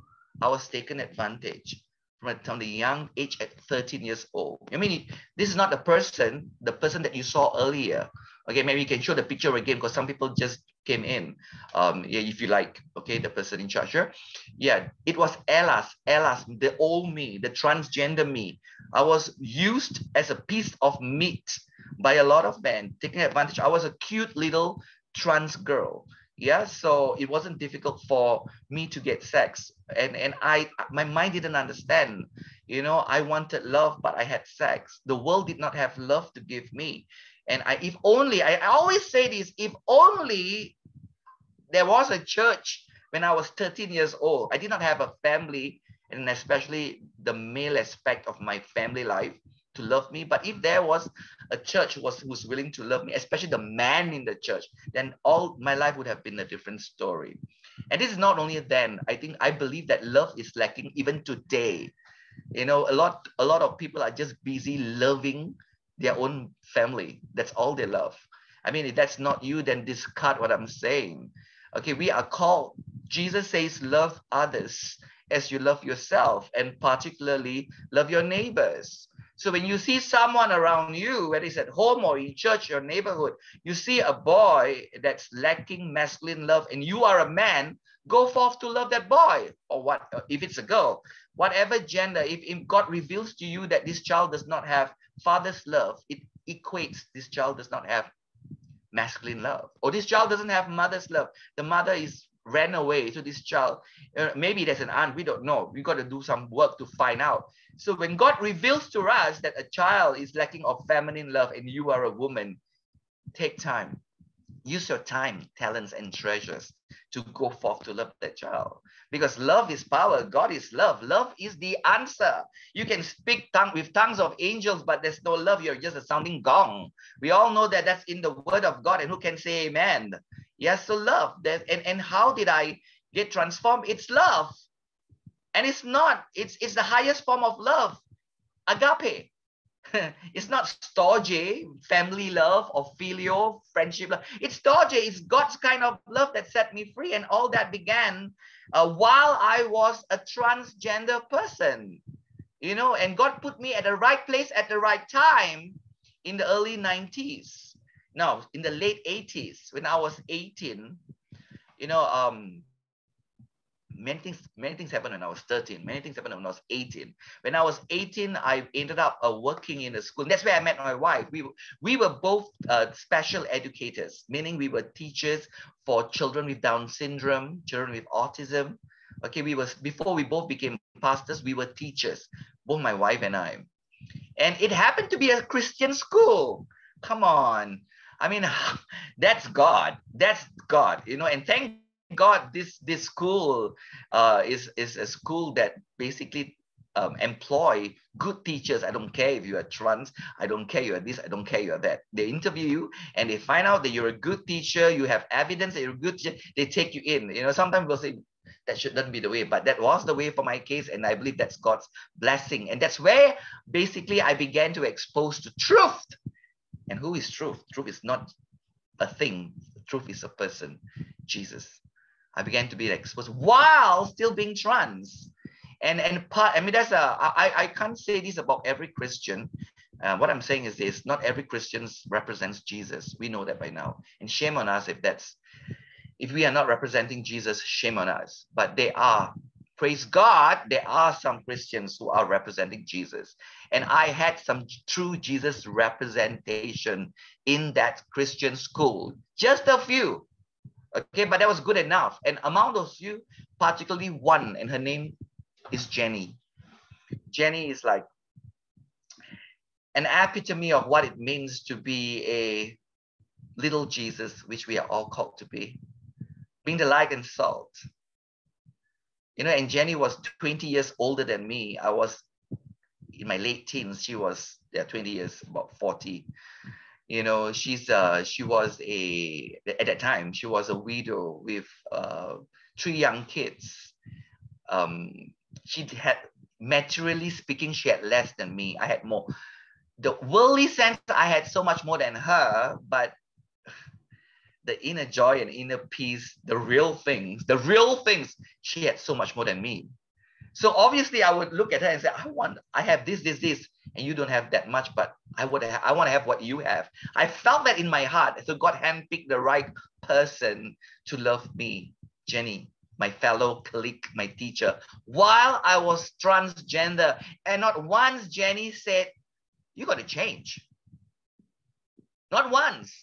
I was taken advantage from, from the young age at thirteen years old. I mean, this is not the person, the person that you saw earlier. Okay, maybe you can show the picture again because some people just came in. Um, yeah, if you like, okay, the person in charge here. Yeah, it was Elas, Elas, the old me, the transgender me. I was used as a piece of meat by a lot of men, taking advantage. I was a cute little trans girl. Yeah, so it wasn't difficult for me to get sex. And, and I, my mind didn't understand. You know, I wanted love, but I had sex. The world did not have love to give me. And I, if only, I, I always say this, if only there was a church when I was thirteen years old. I did not have a family, and especially the male aspect of my family life to love me. But if there was a church who was, who was willing to love me, especially the man in the church, then all my life would have been a different story. And this is not only then, I think, I believe that love is lacking even today. You know, a lot, a lot of people are just busy loving their own family. That's all they love. I mean, if that's not you, then discard what I'm saying. Okay, we are called, Jesus says, love others as you love yourself, and particularly love your neighbors. So when you see someone around you, whether it's at home or in church or neighborhood, you see a boy that's lacking masculine love and you are a man, go forth to love that boy. Or what if it's a girl, whatever gender, if, if God reveals to you that this child does not have father's love, it equates this child does not have masculine love. Or this child doesn't have mother's love. The mother is ran away to this child. Uh, maybe there's an aunt, we don't know. We got to do some work to find out. So when God reveals to us that a child is lacking of feminine love and you are a woman, take time. Use your time, talents, and treasures to go forth to love that child. Because love is power. God is love. Love is the answer. You can speak tongue with tongues of angels, but there's no love. You're just a sounding gong. We all know that that's in the word of God. And who can say amen? Yes, so love. That, and, and how did I get transformed? It's love. And it's not, it's, it's the highest form of love. Agape. It's not storge, family love, or filial, friendship love. It's storge, it's God's kind of love that set me free. And all that began uh, while I was a transgender person. You know, and God put me at the right place at the right time in the early nineties. No, in the late eighties, when I was eighteen, you know, um, many things, many things happened when I was thirteen. Many things happened when I was eighteen. When I was eighteen, I ended up uh, working in a school. That's where I met my wife. We, we were both uh, special educators, meaning we were teachers for children with Down syndrome, children with autism. Okay, we was before we both became pastors, we were teachers, both my wife and I. And it happened to be a Christian school. Come on. I mean, that's God. That's God, you know, and thank God, this this school uh, is is a school that basically um, employ good teachers. I don't care if you are trans. I don't care you are this. I don't care you are that. They interview you and they find out that you're a good teacher. You have evidence that you're a good teacher. They take you in. You know, sometimes we'll say that shouldn't be the way, but that was the way for my case, and I believe that's God's blessing. And that's where basically I began to expose to truth. And who is truth? Truth is not a thing. Truth is a person, Jesus. I began to be exposed while still being trans. And, and part, I mean, that's a, I, I can't say this about every Christian. Uh, what I'm saying is this, not every Christian represents Jesus. We know that by now. And shame on us if that's, if we are not representing Jesus, shame on us. But they are praise God, there are some Christians who are representing Jesus. And I had some true Jesus representation in that Christian school. Just a few. Okay, but that was good enough. And among those few, particularly one, and her name is Jenny. Jenny is like an epitome of what it means to be a little Jesus, which we are all called to be. Being the light and salt. You know, and Jenny was twenty years older than me. I was in my late teens. She was, yeah, twenty years, about forty. You know, she's uh, she was a, at that time, she was a widow with uh, three young kids. Um, she had, materially speaking, she had less than me. I had more. The worldly sense, I had so much more than her, but the inner joy and inner peace, the real things, the real things, she had so much more than me. So obviously I would look at her and say, I want, I have this, this, this, and you don't have that much, but I would, ha- I want to have what you have. I felt that in my heart. So God handpicked the right person to love me, Jenny, my fellow colleague, my teacher, while I was transgender. And not once Jenny said, you got to change. Not once.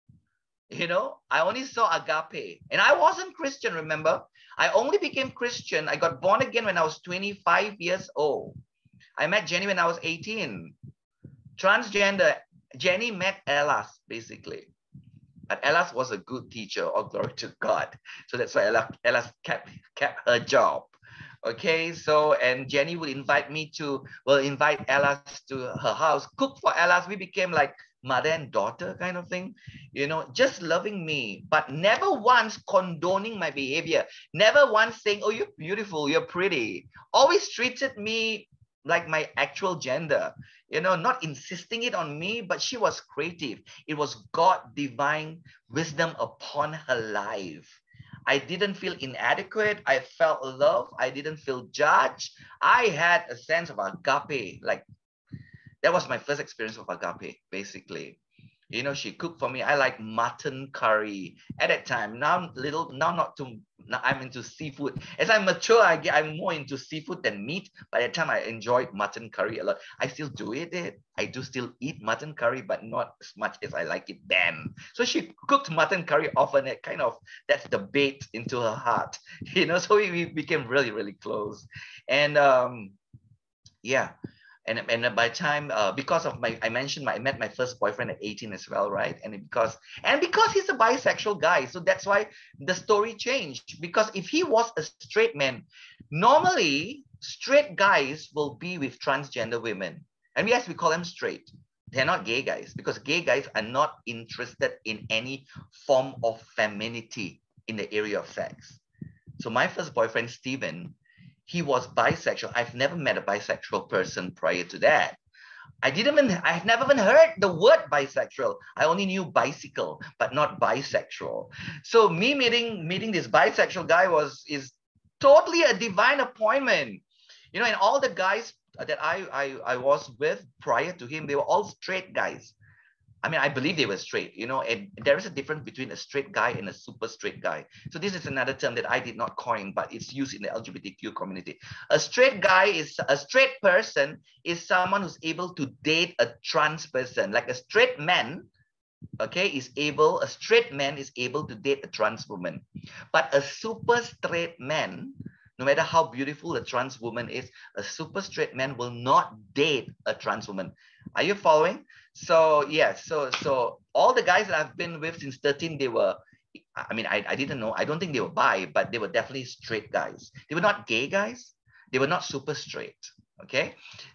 You know, I only saw agape. And I wasn't Christian, remember? I only became Christian. I got born again when I was twenty-five years old. I met Jenny when I was eighteen. Transgender. Jenny met Elas, basically. But Elas was a good teacher, all glory to God. So that's why Elas, Elas kept, kept her job. Okay, so, and Jenny would invite me to, well, invite Elas to her house, cook for Elas. We became like mother and daughter kind of thing, you know, just loving me, but never once condoning my behavior. Never once saying, oh, you're beautiful, you're pretty. Always treated me like my actual gender, you know, not insisting it on me, but she was creative. It was God divine wisdom upon her life. I didn't feel inadequate. I felt love. I didn't feel judged. I had a sense of agape. Like, that was my first experience of agape, basically. You know, she cooked for me. I like mutton curry at that time. Now, little, now not too, now I'm into seafood. As I mature, I get, I'm more into seafood than meat. By that time, I enjoyed mutton curry a lot. I still do it. it. I do still eat mutton curry, but not as much as I like it then. So she cooked mutton curry often. It kind of, that's the bait into her heart. You know, so we, we became really, really close. And um, yeah. And, and by the time, uh, because of my, I mentioned my, I met my first boyfriend at eighteen as well, right? And because, and because he's a bisexual guy, so that's why the story changed. Because if he was a straight man, normally straight guys will be with transgender women. And yes, we call them straight. They're not gay guys, because gay guys are not interested in any form of femininity in the area of sex. So my first boyfriend, Stephen, he was bisexual. I've never met a bisexual person prior to that. I didn't even, I've never even heard the word bisexual. I only knew bicycle, but not bisexual. So me meeting, meeting this bisexual guy was, is totally a divine appointment. You know, and all the guys that I, I, I was with prior to him, they were all straight guys. I mean, I believe they were straight, you know, and there is a difference between a straight guy and a super straight guy. So this is another term that I did not coin, but it's used in the L G B T Q community. A straight guy is, a straight person is someone who's able to date a trans person. Like a straight man, okay, is able, a straight man is able to date a trans woman. But a super straight man, no matter how beautiful a trans woman is, a super straight man will not date a trans woman. Are you following? So yeah, so so all the guys that I've been with since thirteen, they were, I mean, I, I didn't know, I don't think they were bi, but they were definitely straight guys. They were not gay guys. They were not super straight. Okay.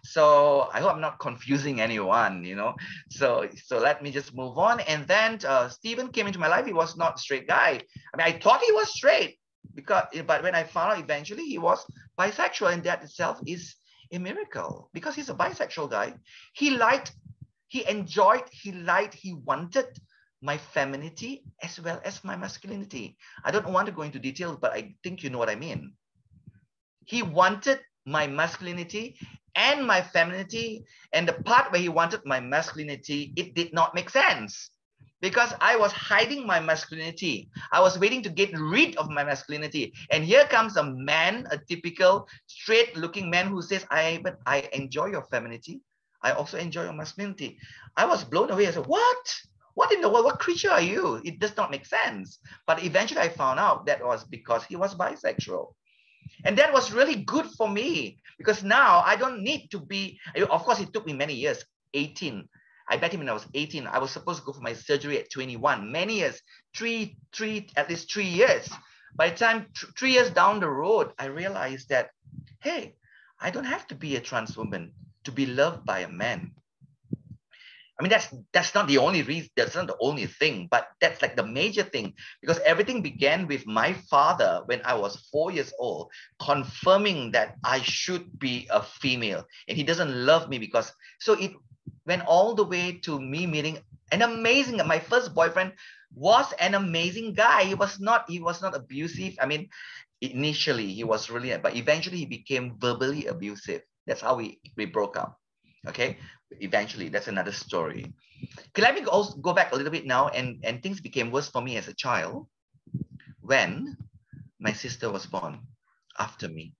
So I hope I'm not confusing anyone, you know. So so let me just move on. And then uh, Stephen came into my life. He was not a straight guy. I mean, I thought he was straight, because, but when I found out eventually he was bisexual, and that itself is a miracle, because he's a bisexual guy. He liked, he enjoyed, he liked, he wanted my femininity as well as my masculinity. I don't want to go into details, but I think you know what I mean. He wanted my masculinity and my femininity, and the part where he wanted my masculinity, it did not make sense, because I was hiding my masculinity. I was waiting to get rid of my masculinity. And here comes a man, a typical straight-looking man who says, I, but I enjoy your femininity. I also enjoy your masculinity. I was blown away. I said, what? What in the world? What creature are you? It does not make sense. But eventually I found out that was because he was bisexual. And that was really good for me because now I don't need to be, of course, it took me many years, eighteen. I met him when I was eighteen. I was supposed to go for my surgery at twenty-one, many years, three, three, at least three years. By the time, th three years down the road, I realized that, hey, I don't have to be a trans woman to be loved by a man. I mean, that's that's not the only reason, that's not the only thing, but that's like the major thing, because everything began with my father when I was four years old, confirming that I should be a female, and he doesn't love me because, so it went all the way to me meeting an amazing, my first boyfriend was an amazing guy. He was not, he was not abusive. I mean, initially he was really, but eventually he became verbally abusive. That's how we, we broke up. Okay, eventually, that's another story. Okay, let me also go back a little bit now, and, and things became worse for me as a child when my sister was born after me.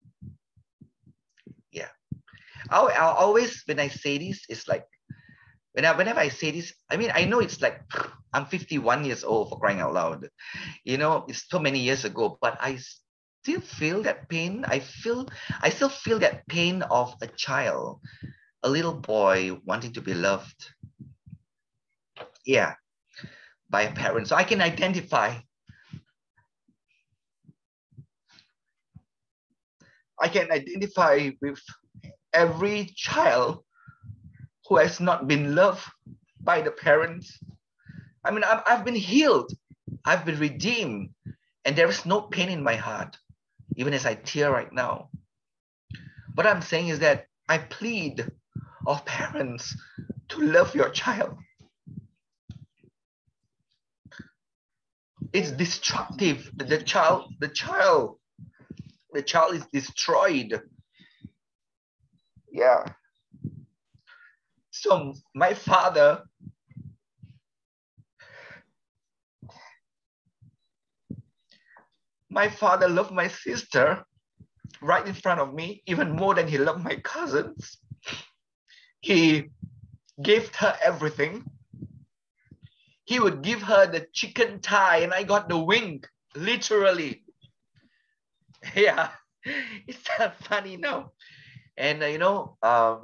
Yeah. I'll, I'll always, when I say this, it's like, when I, whenever I say this, I mean, I know it's like, I'm fifty-one years old for crying out loud. You know, it's so many years ago, but I still feel that pain. I feel, I still feel that pain of a child. A little boy wanting to be loved, yeah, by a parent. So I can identify. I can identify with every child who has not been loved by the parents. I mean, I've, I've been healed. I've been redeemed. And there is no pain in my heart, even as I tear right now. What I'm saying is that I plead of parents to love your child. It's destructive. The child, the child, the child is destroyed. Yeah. So my father, my father loved my sister right in front of me, even more than he loved my cousins. He gave her everything. He would give her the chicken thigh and I got the wing, literally. Yeah, it's not funny now. And uh, you know, um,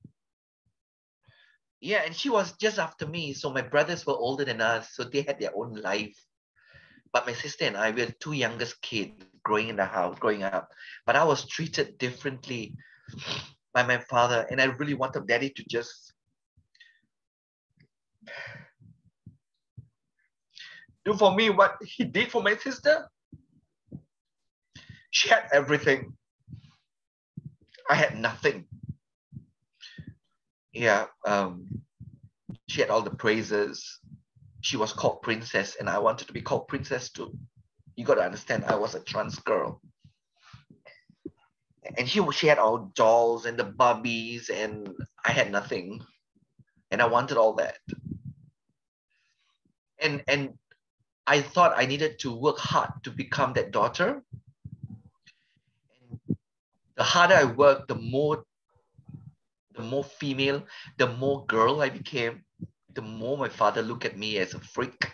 yeah, and she was just after me. So my brothers were older than us, so they had their own life. But my sister and I were the two youngest kids growing in the house, growing up. But I was treated differently by my father, and I really wanted daddy to just do for me what he did for my sister. She had everything. I had nothing. Yeah, um, she had all the praises. She was called princess, and I wanted to be called princess too. You got to understand, I was a trans girl. And she, she had all dolls and the Barbies, and I had nothing. And I wanted all that. And, and I thought I needed to work hard to become that daughter. And the harder I worked, the more, the more female, the more girl I became, the more my father looked at me as a freak.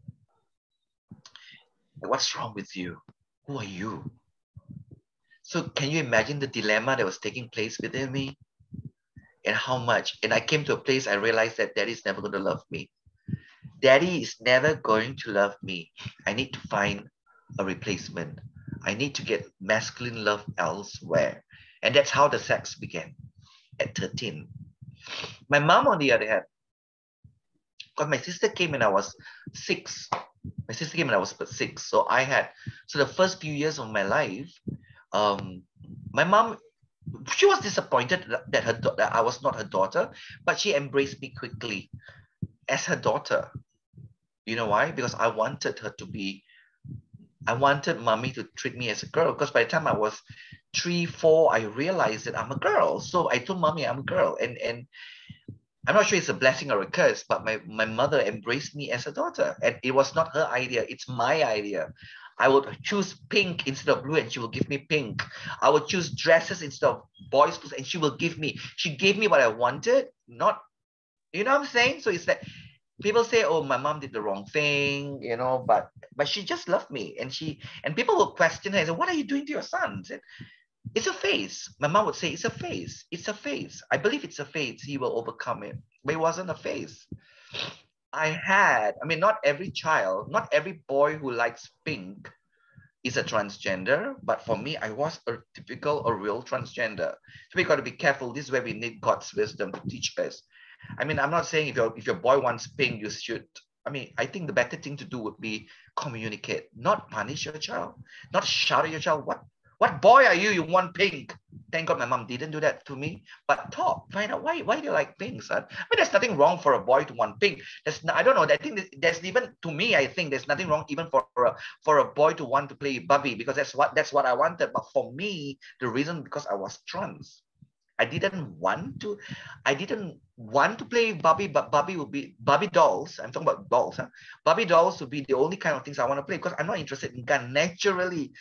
Like, what's wrong with you? Who are you? So can you imagine the dilemma that was taking place within me? And how much? And I came to a place I realized that daddy's never going to love me. Daddy is never going to love me. I need to find a replacement. I need to get masculine love elsewhere. And that's how the sex began at thirteen. My mom, on the other hand, because my sister came when I was six. My sister came when I was six. So I had, so the first few years of my life, um, my mom, she was disappointed that, her, that I was not her daughter, but she embraced me quickly as her daughter. You know why? Because I wanted her to be, I wanted mommy to treat me as a girl, because by the time I was three, four, I realized that I'm a girl. So I told mommy I'm a girl. And, and I'm not sure it's a blessing or a curse, but my, my mother embraced me as a daughter. And it was not her idea, it's my idea. I would choose pink instead of blue and she will give me pink. I would choose dresses instead of boys' clothes and she will give me. She gave me what I wanted, not, you know what I'm saying? So it's like, people say, oh, my mom did the wrong thing, you know, but but she just loved me. And she, and people will question her and say, what are you doing to your son? Said, it's a phase. My mom would say, it's a phase. It's a phase. I believe it's a phase. He will overcome it. But it wasn't a phase. I had, I mean, not every child, not every boy who likes pink is a transgender. But for me, I was a typical, a real transgender. So we got to be careful. This is where we need God's wisdom to teach us. I mean, I'm not saying if your if your boy wants pink, you should. I mean, I think the better thing to do would be communicate, not punish your child, not shout at your child. What what boy are you? You want pink? Thank God my mom didn't do that to me. But talk, find out why why do you like pink, son? I mean, there's nothing wrong for a boy to want pink. There's no, I don't know. I think there's even to me. I think there's nothing wrong even for a for a boy to want to play Barbie because that's what that's what I wanted. But for me, the reason because I was trans. I didn't want to, I didn't want to play Barbie, but Barbie would be, Barbie dolls, I'm talking about dolls, huh? Barbie dolls would be the only kind of things I want to play because I'm not interested in guns. Naturally,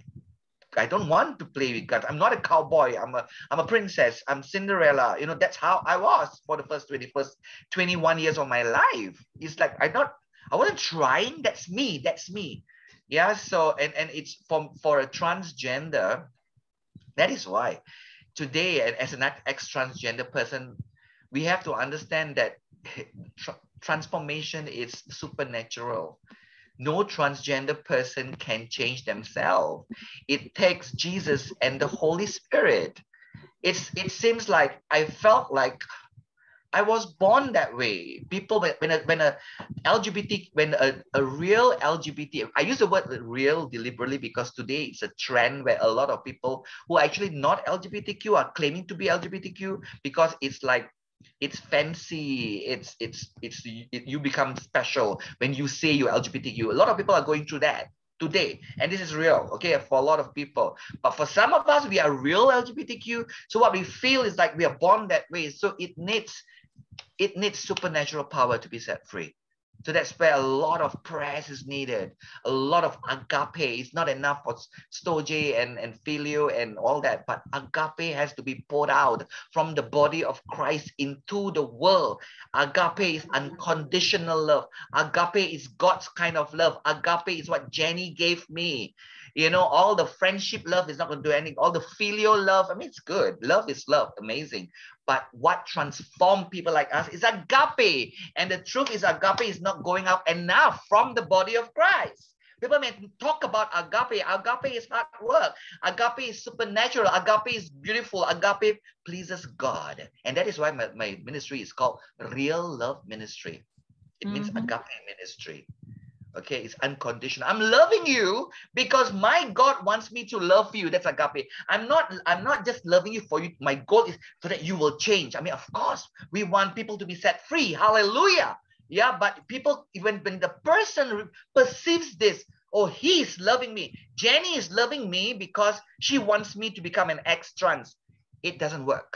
I don't want to play with guns. I'm not a cowboy, I'm a, I'm a princess, I'm Cinderella. You know, that's how I was for the first twenty-first, twenty-one years of my life. It's like, I not, I wasn't trying, that's me, that's me. Yeah, so, and, and it's for, for a transgender, that is why. Today, as an ex-transgender person, we have to understand that tra transformation is supernatural. No transgender person can change themselves. It takes Jesus and the Holy Spirit. It's, it seems like I felt like I was born that way. People, when a, when a L G B T, when a, a real L G B T, I use the word real deliberately because today it's a trend where a lot of people who are actually not L G B T Q are claiming to be L G B T Q because it's like, it's fancy, it's, it's, it's, it, you become special when you say you're L G B T Q. A lot of people are going through that today, and this is real, okay, for a lot of people. But for some of us, we are real L G B T Q, so what we feel is like we are born that way, so it needs It needs supernatural power to be set free. So that's where a lot of prayers is needed. A lot of agape is not enough for storge and, and filio and all that, but agape has to be poured out from the body of Christ into the world. Agape is unconditional love. Agape is God's kind of love. Agape is what Jenny gave me. You know, all the friendship love is not going to do anything. All the filial love, I mean, it's good. Love is love, amazing. But what transforms people like us is agape. And the truth is agape is not going out enough from the body of Christ. People may talk about agape. Agape is hard work. Agape is supernatural. Agape is beautiful. Agape pleases God. And that is why my, my ministry is called Real Love Ministry. It means mm-hmm. agape ministry. Okay, it's unconditional. I'm loving you because my God wants me to love you. That's agape. I'm not, I'm not just loving you for you. My goal is so that you will change. I mean, of course, we want people to be set free. Hallelujah. Yeah, but people, when, when the person perceives this, oh, he's loving me. Jenny is loving me because she wants me to become an ex-trans. It doesn't work.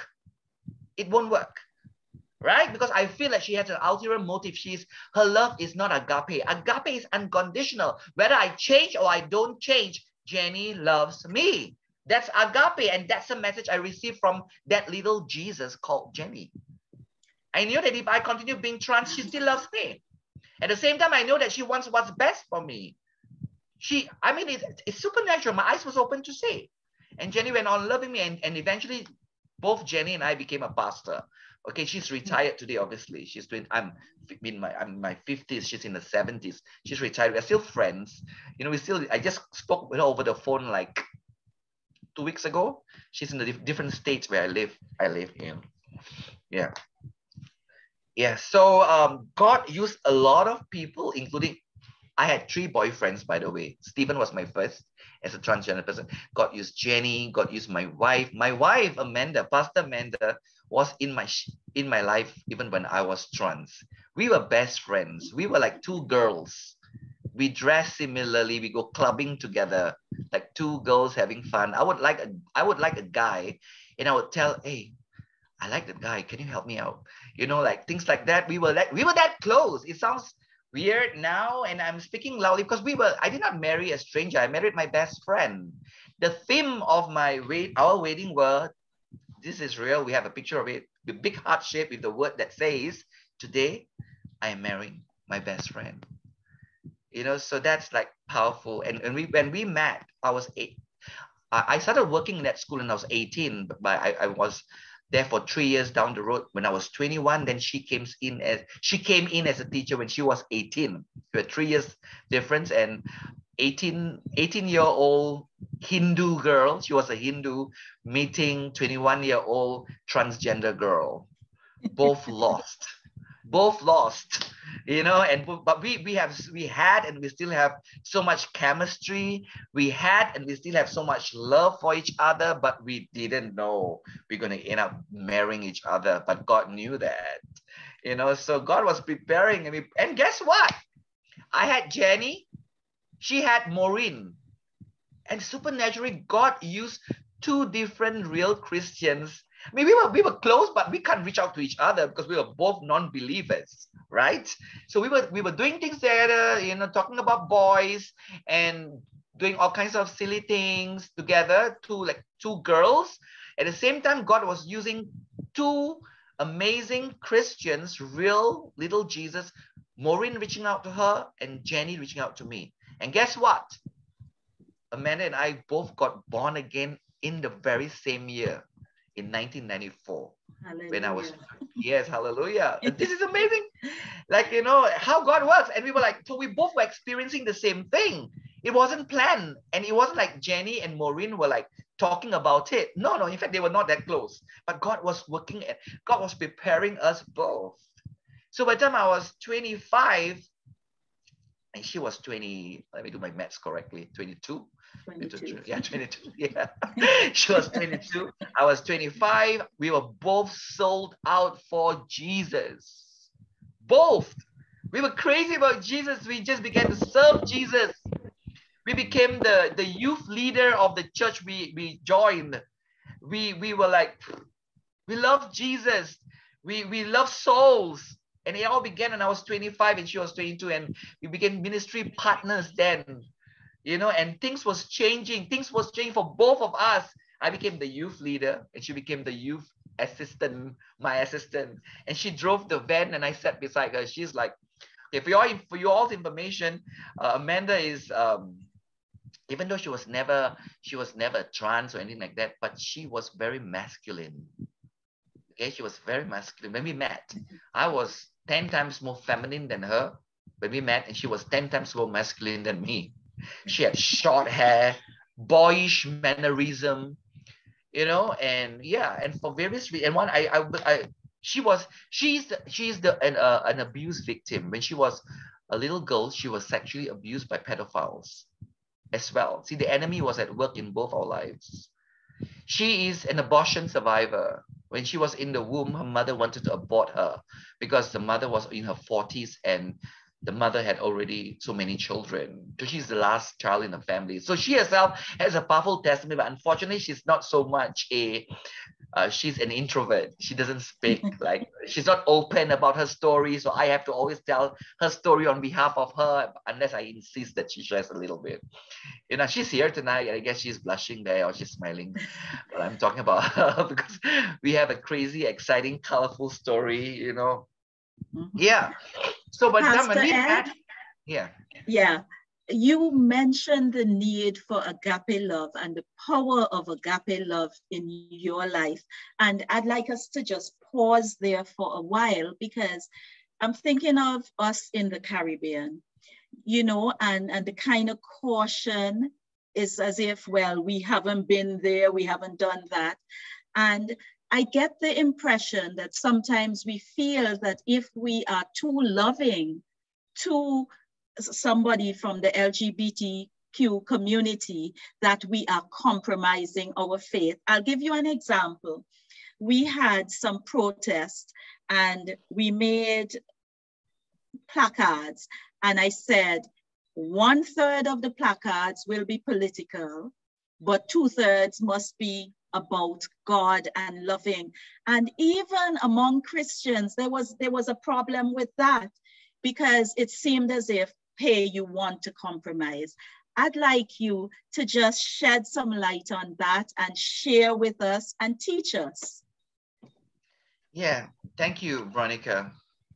It won't work. Right? Because I feel like she has an ulterior motive. She's, her love is not agape. Agape is unconditional. Whether I change or I don't change, Jenny loves me. That's agape. And that's the message I received from that little Jesus called Jenny. I knew that if I continue being trans, she still loves me. At the same time, I know that she wants what's best for me. She, I mean, it's, it's supernatural. My eyes was open to see. And Jenny went on loving me. And, and eventually, both Jenny and I became a pastor. Okay, she's retired today, obviously. She's doing, I'm in my, I'm in my fifties, she's in the seventies. She's retired. We're still friends. You know, we still, I just spoke with her over the phone like two weeks ago. She's in the different states where I live. I live in. Yeah. Yeah, so um, God used a lot of people, including, I had three boyfriends, by the way. Stephen was my first as a transgender person. God used Jenny, God used my wife. My wife, Amanda, Pastor Amanda, was in my in my life even when I was trans. We were best friends. We were like two girls. We dress similarly. We go clubbing together, like two girls having fun. I would like a I would like a guy, and I would tell, hey, I like that guy. Can you help me out? you know, like things like that. We were like, we were that close. It sounds weird now, and I'm speaking loudly because we were, I did not marry a stranger. I married my best friend. The theme of my wait, our wedding were, this is real. We have a picture of it, the big heart shape with the word that says, today I am marrying my best friend. You know, so that's like powerful. And, and we, when we met, I was eight. I started working in that school when I was eighteen, but I, I was there for three years down the road. When I was twenty-one, then she came in as she came in as a teacher when she was eighteen. We had three years difference, and eighteen, eighteen year old Hindu girl, she was a Hindu, meeting twenty-one year old transgender girl. Both lost. Both lost, you know, and but we we have we had and we still have so much chemistry. We had and we still have so much love for each other, but we didn't know we're going to end up marrying each other. But God knew that, you know. So God was preparing, and we, and guess what? I had Jenny, she had Maureen, and supernaturally God used two different real Christians. I mean, we were we were close, but we can't reach out to each other because we were both non-believers, right? So we were we were doing things together, you know, talking about boys and doing all kinds of silly things together. Two like two girls. At the same time, God was using two amazing Christians, real little Jesus, Maureen reaching out to her and Jenny reaching out to me. And guess what? Amanda and I both got born again in the very same year. In nineteen ninety-four, hallelujah. When I was, yes, hallelujah. This is amazing. Like, you know, how God works. And we were like, so we both were experiencing the same thing. It wasn't planned. And it wasn't like Jenny and Maureen were like talking about it. No, no, in fact, they were not that close. But God was working at, God was preparing us both. So by the time I was twenty-five, and she was twenty, let me do my maths correctly, twenty-two. twenty-two. Yeah, twenty-two. Yeah. She was twenty-two. I was twenty-five. We were both sold out for Jesus. Both. We were crazy about Jesus. We just began to serve Jesus. We became the, the youth leader of the church we, we joined. We, we were like, we love Jesus. We, we love souls. And it all began when I was twenty-five and she was twenty-two. And we became ministry partners then. You know, and things was changing. Things was changing for both of us. I became the youth leader and she became the youth assistant, my assistant. And she drove the van and I sat beside her. She's like, okay, for your, for your all's information, uh, Amanda is, um, even though she was never, she was never trans or anything like that, but she was very masculine. Okay, she was very masculine. When we met, I was ten times more feminine than her when we met, and she was ten times more masculine than me. She had short hair, boyish mannerism, you know, and yeah, and for various reasons. And one, I, I, I, she was, she's, the, she's the an, uh, an abuse victim. When she was a little girl, she was sexually abused by pedophiles as well. See, the enemy was at work in both our lives. She is an abortion survivor. When she was in the womb, her mother wanted to abort her because the mother was in her forties and the mother had already so many children. So she's the last child in the family. So she herself has a powerful testimony, but unfortunately, she's not so much a, uh, she's an introvert. She doesn't speak, like, she's not open about her story. So I have to always tell her story on behalf of her, unless I insist that she shares a little bit. You know, she's here tonight. I guess she's blushing there or she's smiling. But I'm talking about her because we have a crazy, exciting, colorful story, you know. Mm-hmm. Yeah. So, but Pastor Ed, yeah. Yeah. You mentioned the need for agape love and the power of agape love in your life. And I'd like us to just pause there for a while because I'm thinking of us in the Caribbean, you know, and, and the kind of caution is as if, well, we haven't been there, we haven't done that. And I get the impression that sometimes we feel that if we are too loving to somebody from the L G B T Q community, that we are compromising our faith. I'll give you an example. We had some protests and we made placards, and I said, one third of the placards will be political, but two thirds must be about God and loving. And even among Christians, there was, there was a problem with that, because it seemed as if, hey, you want to compromise. I'd like you to just shed some light on that and share with us and teach us. Yeah, thank you, Veronica.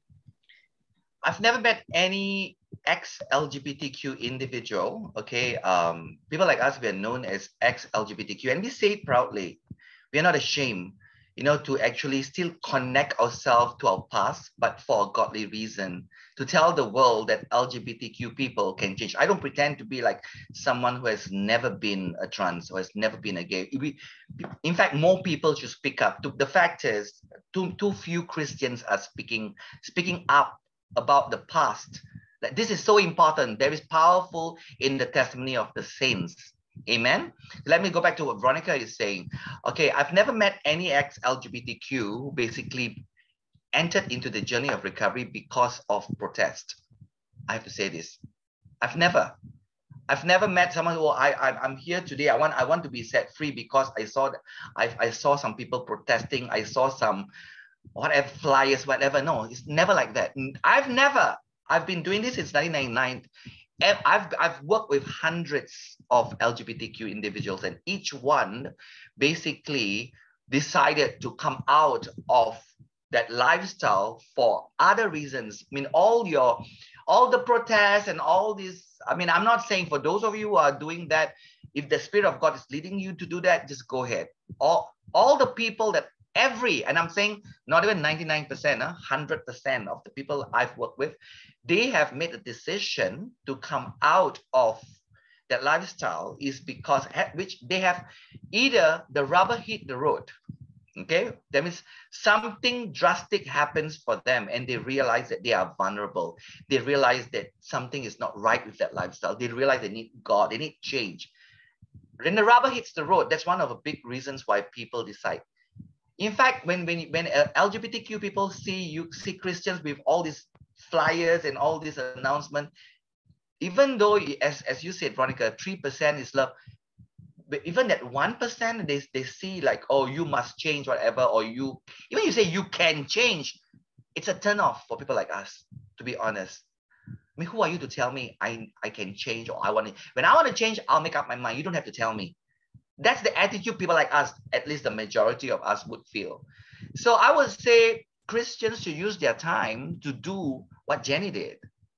I've never met any ex-L G B T Q individual, okay? Um, people like us, we are known as ex-L G B T Q, and we say it proudly. We are not ashamed, you know, to actually still connect ourselves to our past, but for a godly reason, to tell the world that L G B T Q people can change. I don't pretend to be like someone who has never been a trans or has never been a gay. We, in fact, more people should speak up. The fact is, too, too few Christians are speaking, speaking up about the past. Like, this is so important. There is powerful in the testimony of the saints. Amen. Let me go back to what Veronica is saying. Okay, I've never met any ex-L G B T Q who basically entered into the journey of recovery because of protest. I have to say this. I've never. I've never met someone who I, I I'm here today. I want I want to be set free because I saw that I I saw some people protesting. I saw some whatever flyers, whatever. No, it's never like that. I've never. I've been doing this since nineteen ninety-nine. I've, I've worked with hundreds of L G B T Q individuals, and each one basically decided to come out of that lifestyle for other reasons. I mean, all your, all the protests and all this, I mean, I'm not saying for those of you who are doing that, if the Spirit of God is leading you to do that, just go ahead. All, all the people that every, and I'm saying not even ninety-nine percent, one hundred percent of the people I've worked with, they have made a decision to come out of that lifestyle is because which they have either the rubber hit the road. Okay, that means something drastic happens for them and they realize that they are vulnerable. They realize that something is not right with that lifestyle. They realize they need God, they need change. When the rubber hits the road, that's one of the big reasons why people decide. In fact, when, when, when L G B T Q people see you see Christians with all these flyers and all this announcement, even though, as, as you said, Veronica, three percent is love, but even that one percent, they, they see like, oh, you must change whatever, or you, even you say you can change, it's a turn off for people like us, to be honest. I mean, who are you to tell me I, I can change or I want to, when I want to change, I'll make up my mind. You don't have to tell me. That's the attitude people like us, at least the majority of us, would feel. So I would say Christians should use their time to do what Jenny did.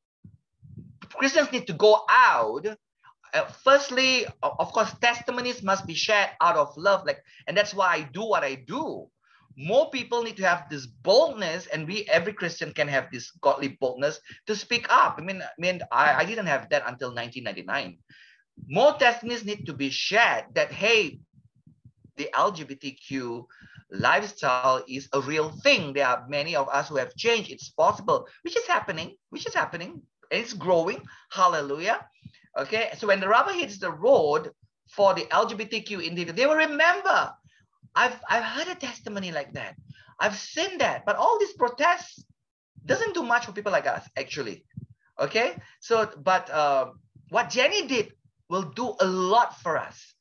Christians need to go out. Uh, firstly, of course, testimonies must be shared out of love. Like, and that's why I do what I do. More people need to have this boldness, and we, every Christian can have this godly boldness to speak up. I mean, I mean, I, I didn't have that until nineteen ninety-nine. More testimonies need to be shared that, hey, the L G B T Q lifestyle is a real thing. There are many of us who have changed. It's possible, which is happening, which is happening. It's growing. Hallelujah. Okay. So when the rubber hits the road for the L G B T Q individual, they will remember, I've, I've heard a testimony like that. I've seen that. But all these protests doesn't do much for people like us, actually. Okay. So, but uh, what Jenny did will do a lot for us.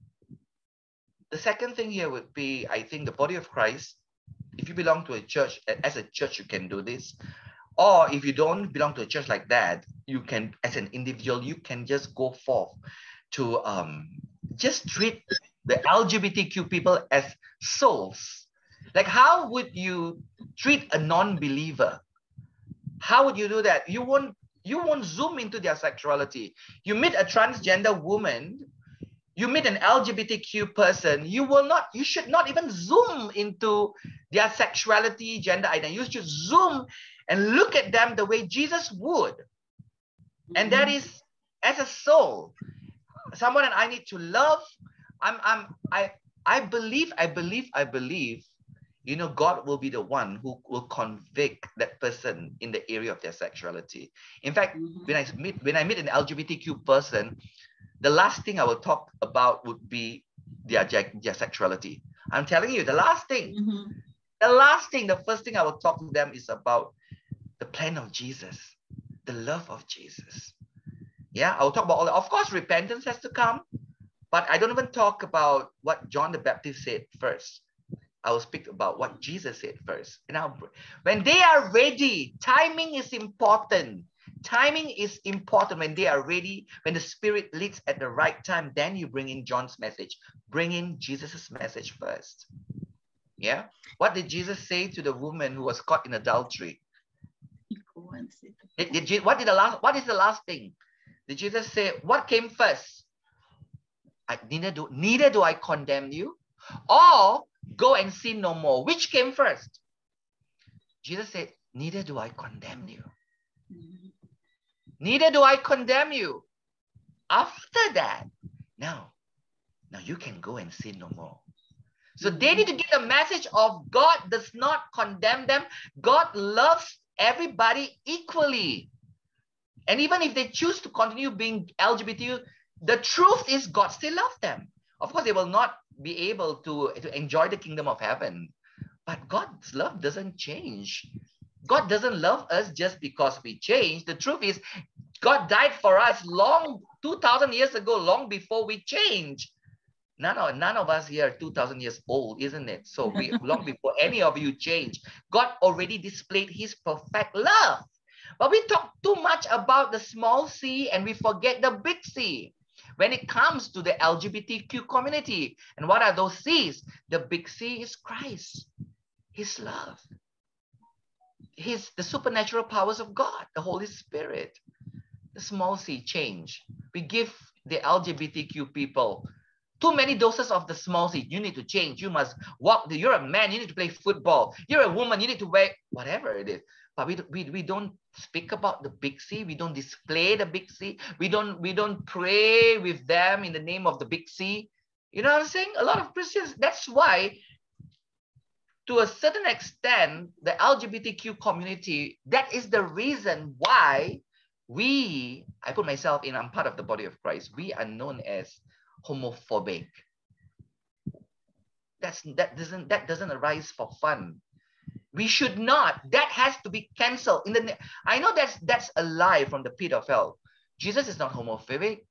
The second thing here would be, I think, the body of Christ. If you belong to a church, as a church, you can do this. Or if you don't belong to a church like that, you can, as an individual, you can just go forth to um, just treat the L G B T Q people as souls. Like, how would you treat a non-believer? How would you do that? You won't You won't zoom into their sexuality. You meet a transgender woman, you meet an L G B T Q person, you will not, you should not even zoom into their sexuality, gender identity. You should zoom and look at them the way Jesus would. And that is as a soul, someone that I need to love. I'm, I'm, I, I believe, I believe, I believe, you know, God will be the one who will convict that person in the area of their sexuality. In fact, mm-hmm. when I meet when I meet an L G B T Q person, the last thing I will talk about would be their, their sexuality. I'm telling you, the last thing, mm-hmm. the last thing, the first thing I will talk to them is about the plan of Jesus, the love of Jesus. Yeah, I will talk about all that. Of course, repentance has to come. But I don't even talk about what John the Baptist said first. I will speak about what Jesus said first. And I'll, when they are ready, timing is important. Timing is important when they are ready, when the Spirit leads at the right time, then you bring in John's message. Bring in Jesus's message first. Yeah? What did Jesus say to the woman who was caught in adultery? Did, did, what, did the last, what is the last thing? Did Jesus say, what came first? I, neither, do, neither do I condemn you, or go and sin no more. Which came first? Jesus said, neither do I condemn you. Mm-hmm. Neither do I condemn you. After that, now, now you can go and sin no more. So mm-hmm. they need to get the message of God does not condemn them. God loves everybody equally. And even if they choose to continue being L G B T Q, the truth is God still loves them. Of course, they will not be able to, to enjoy the kingdom of heaven. But God's love doesn't change. God doesn't love us just because we change. The truth is, God died for us long, two thousand years ago, long before we change. None of, none of us here are two thousand years old, isn't it? So we, long before any of you change, God already displayed his perfect love. But we talk too much about the small c and we forget the big C. When it comes to the L G B T Q community, and what are those C's? The big C is Christ, his love, his, the supernatural powers of God, the Holy Spirit. The small c, change. We give the L G B T Q people too many doses of the small c. You need to change. You must walk. You're a man, you need to play football. You're a woman, you need to wear whatever it is. But we, we, we don't speak about the big C. We don't display the big C. We don't, we don't pray with them in the name of the big C. You know what I'm saying? A lot of Christians, that's why, to a certain extent, the L G B T Q community, that is the reason why we, I put myself in, I'm part of the body of Christ. We are known as homophobic. That's, that, doesn't, that doesn't arise for fun. We should not. That has to be canceled. In the, I know that's, that's a lie from the pit of hell. Jesus is not homophobic.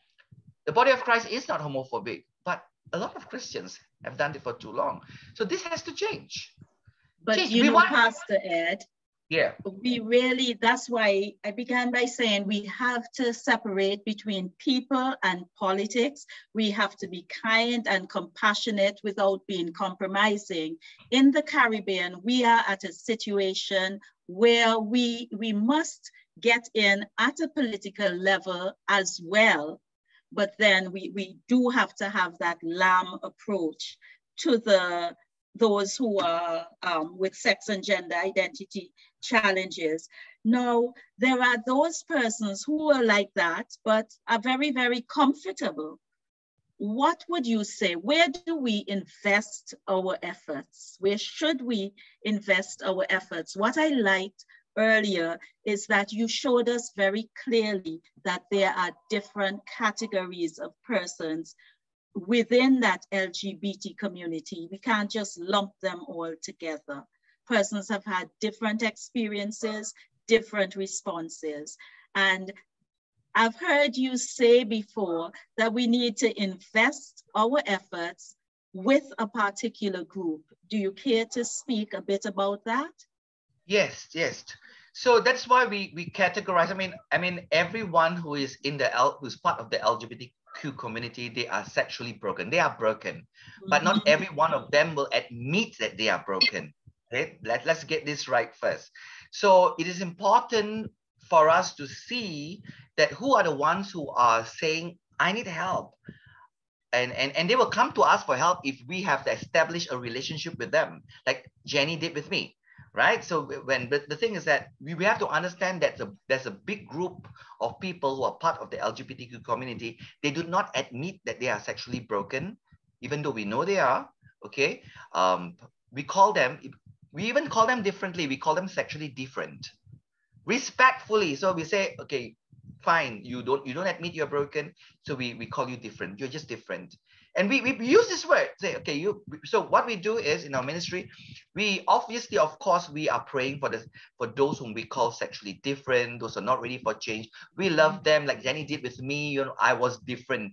The body of Christ is not homophobic. But a lot of Christians have done it for too long. So this has to change. But change. you we know, want, Pastor Ed, yeah, we really, that's why I began by saying we have to separate between people and politics. We have to be kind and compassionate without being compromising. In the Caribbean, we are at a situation where we, we must get in at a political level as well. But then we, we do have to have that lamb approach to the those who are um, with sex and gender identity challenges. Now, there are those persons who are like that, but are very, very comfortable. What would you say? Where do we invest our efforts? Where should we invest our efforts? What I liked earlier is that you showed us very clearly that there are different categories of persons within that L G B T community. We can't just lump them all together. Persons have had different experiences, different responses. And I've heard you say before that we need to invest our efforts with a particular group. Do you care to speak a bit about that? Yes, yes. So that's why we we categorize. I mean, I mean, everyone who is in the L, who's part of the L G B T Q community, they are sexually broken. They are broken, mm-hmm. but not every one of them will admit that they are broken. Okay? Let, let's get this right first. So it is important for us to see that who are the ones who are saying, I need help. And, and, and they will come to us for help if we have to establish a relationship with them, like Jenny did with me. Right? So when, but the thing is that we, we have to understand that the, there's a big group of people who are part of the L G B T Q community. They do not admit that they are sexually broken, even though we know they are, okay? Um, we call them, we even call them differently. We call them sexually different, respectfully. So we say, okay, fine, you don't, you don't admit you're broken. So we, we call you different. You're just different. And we, we use this word, say, okay, you, so what we do is in our ministry, we obviously, of course, we are praying for this, for those whom we call sexually different, those are not ready for change. We love them like Jenny did with me, you know, I was different.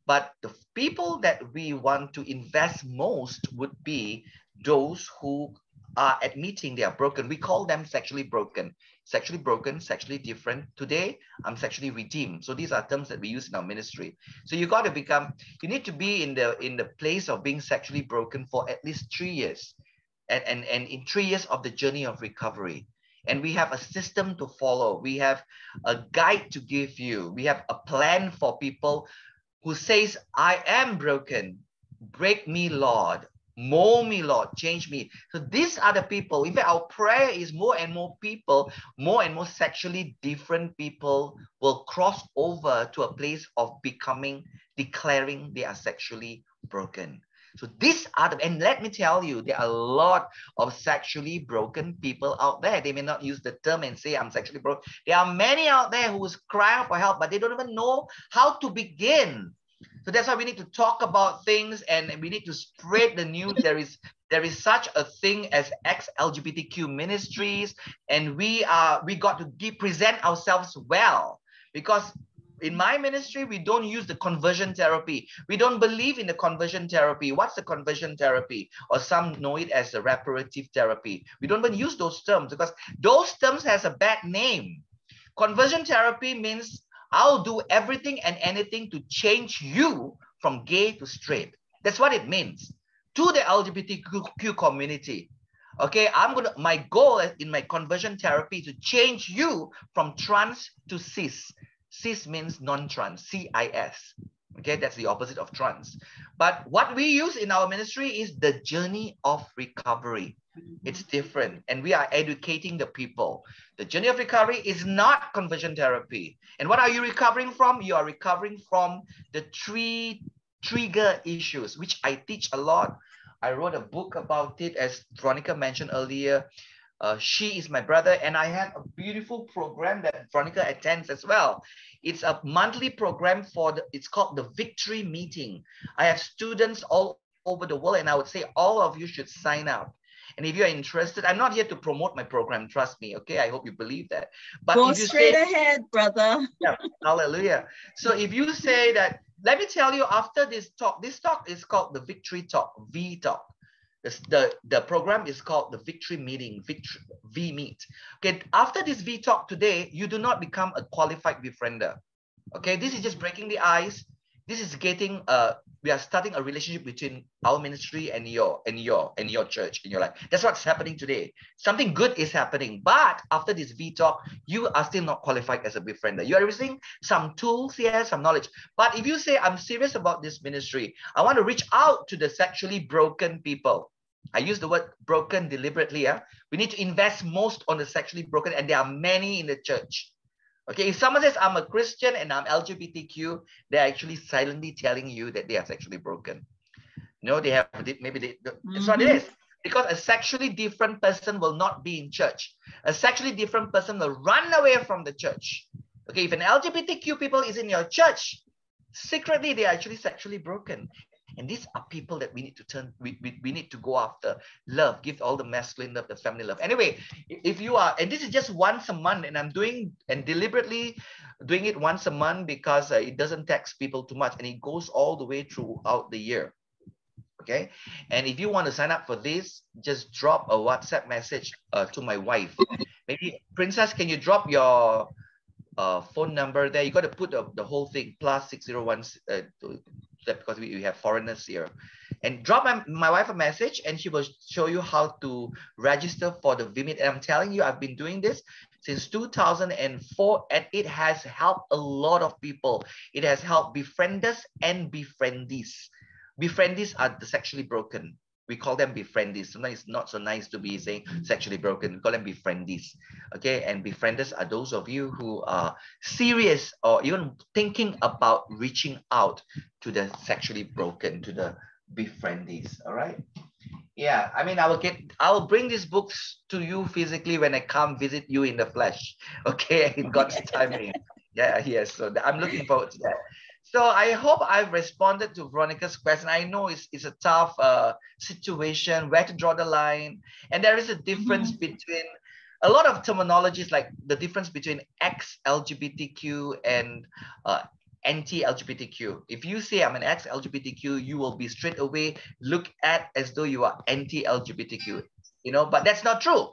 But the people that we want to invest most would be those who are admitting they are broken. We call them sexually broken. Sexually broken, sexually different. Today, I'm sexually redeemed. So these are terms that we use in our ministry. So you got to become, you need to be in the in the place of being sexually broken for at least three years. And, and, and in three years of the journey of recovery. And we have a system to follow. We have a guide to give you. We have a plan for people who says, I am broken. Break me, Lord. Mold me, Lord. Change me. So these are the people. In fact, our prayer is more and more people, more and more sexually different people will cross over to a place of becoming, declaring they are sexually broken. So these are the, and let me tell you, there are a lot of sexually broken people out there. They may not use the term and say, I'm sexually broken. There are many out there who is crying for help, but they don't even know how to begin. So that's why we need to talk about things and we need to spread the news. There is, there is such a thing as L G B T Q ministries, and we are, we got to de- present ourselves well, because in my ministry, we don't use the conversion therapy. We don't believe in the conversion therapy. What's the conversion therapy? Or some know it as the reparative therapy. We don't even use those terms because those terms has a bad name. Conversion therapy means I'll do everything and anything to change you from gay to straight. That's what it means to the L G B T Q community. Okay, I'm gonna, my goal in my conversion therapy is to change you from trans to cis. Cis means non-trans, C I S. Okay, that's the opposite of trans. But what we use in our ministry is the journey of recovery. It's different, and we are educating the people. The journey of recovery is not conversion therapy. And what are you recovering from? You are recovering from the three trigger issues, which I teach a lot. I wrote a book about it, as Veronica mentioned earlier. Uh, she is my brother, and I have a beautiful program that Veronica attends as well. It's a monthly program for the, it's called the Victory Meeting. I have students all over the world, and I would say all of you should sign up. And if you're interested, I'm not here to promote my program, trust me, okay? I hope you believe that. But Go if you straight say, ahead, brother. Yeah, hallelujah. So if you say that, let me tell you, after this talk, this talk is called the Victory Talk, V Talk. The, the, the program is called the Victory Meeting, Victory, V Meet. Okay, after this V Talk today, you do not become a qualified befriender. Okay, this is just breaking the ice. This is getting, uh, we are starting a relationship between our ministry and your, and your, and your church in your life. That's what's happening today. Something good is happening, but after this V Talk, you are still not qualified as a befriender. You are receiving some tools here, some knowledge. But if you say, I'm serious about this ministry, I want to reach out to the sexually broken people. I use the word broken deliberately. Yeah? We need to invest most on the sexually broken, and there are many in the church. Okay, if someone says, I'm a Christian and I'm L G B T Q, they're actually silently telling you that they are sexually broken. No, they have, maybe they, mm-hmm. It's what it is. Because a sexually different person will not be in church. A sexually different person will run away from the church. Okay, if an L G B T Q people is in your church, secretly they're actually sexually broken. And these are people that we need to turn, we, we, we need to go after. Love, give all the masculine love, the family love. Anyway, if you are, and this is just once a month, and I'm doing, and deliberately doing it once a month because uh, it doesn't tax people too much, and it goes all the way throughout the year. Okay. And if you want to sign up for this, just drop a WhatsApp message uh, to my wife. Maybe, Princess, can you drop your uh, phone number there? You got to put the, the whole thing, plus six zero one, uh, because we, we have foreigners here, and drop my, my wife a message, and she will show you how to register for the V Meet. And I'm telling you, I've been doing this since two thousand four, and it has helped a lot of people. It has helped befrienders and befriendees. Befriendees are the sexually broken. We call them befriendees. Sometimes it's not so nice to be saying sexually broken. We call them befriendees. Okay, and befrienders are those of you who are serious or even thinking about reaching out to the sexually broken, to the befriendees. All right. Yeah, I mean, I will get, I will bring these books to you physically when I come visit you in the flesh. Okay, in God's timing. Yeah, yes. So I'm looking forward to that. So I hope I've responded to Veronica's question. I know it's, it's a tough uh, situation, where to draw the line. And there is a difference mm-hmm. between a lot of terminologies, like the difference between ex-L G B T Q and uh, anti-L G B T Q. If you say I'm an ex-L G B T Q, you will be straight away looked at as though you are anti-L G B T Q. You know, but that's not true.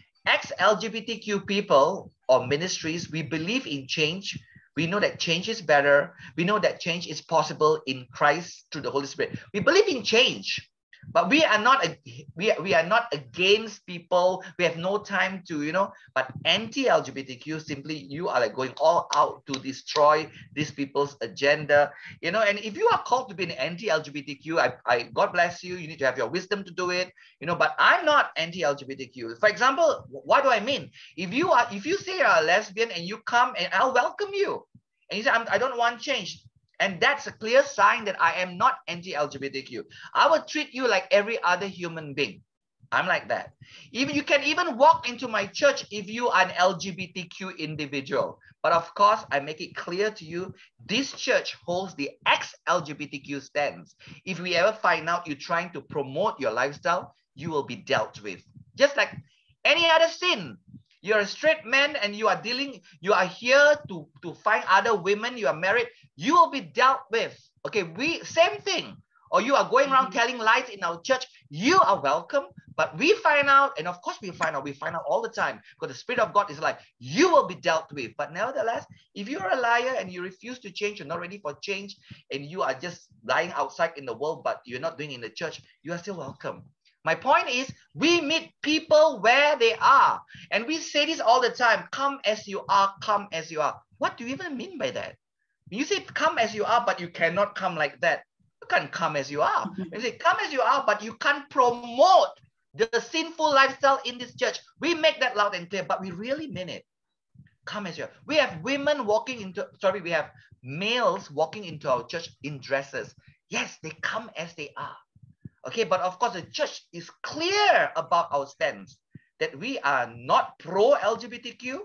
Ex-L G B T Q people or ministries, we believe in change. We know that change is better. We know that change is possible in Christ through the Holy Spirit. We believe in change, but we are not a, we, we are not against people. We have no time to, you know, but anti-L G B T Q, simply you are like going all out to destroy these people's agenda, you know. And if you are called to be an anti-L G B T Q, I, I God bless you. You need to have your wisdom to do it, you know. But I'm not anti-L G B T Q. For example, what do I mean? If you are, if you say you're a lesbian and you come, and I'll welcome you, and you say I'm, I don't want change. And that's a clear sign that I am not anti-L G B T Q. I will treat you like every other human being. I'm like that. Even you can even walk into my church if you are an L G B T Q individual. But of course, I make it clear to you, this church holds the ex-L G B T Q stance. If we ever find out you're trying to promote your lifestyle, you will be dealt with. Just like any other sin. You're a straight man and you are dealing, you are here to, to find other women, you are married, you will be dealt with. Okay, we, same thing. Or you are going around telling lies in our church, you are welcome. But we find out, and of course we find out, we find out all the time, because the Spirit of God is like, you will be dealt with. But nevertheless, if you're a liar and you refuse to change, you're not ready for change, and you are just lying outside in the world, but you're not doing it in the church, you are still welcome. My point is, we meet people where they are. And we say this all the time, come as you are, come as you are. What do you even mean by that? You say come as you are, but you cannot come like that. You can't come as you are. You say come as you are, but you can't promote the sinful lifestyle in this church. We make that loud and clear, but we really mean it. Come as you are. We have women walking into, sorry, we have males walking into our church in dresses. Yes, they come as they are. Okay, but of course, the church is clear about our stance that we are not pro-L G B T Q.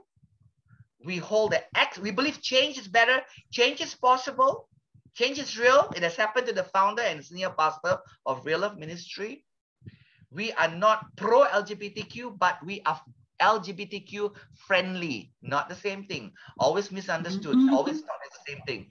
We hold the X. We believe change is better. Change is possible. Change is real. It has happened to the founder and senior pastor of Real Love Ministry. We are not pro-L G B T Q, but we are L G B T Q friendly. Not the same thing. Always misunderstood. Mm-hmm. Always not the same thing.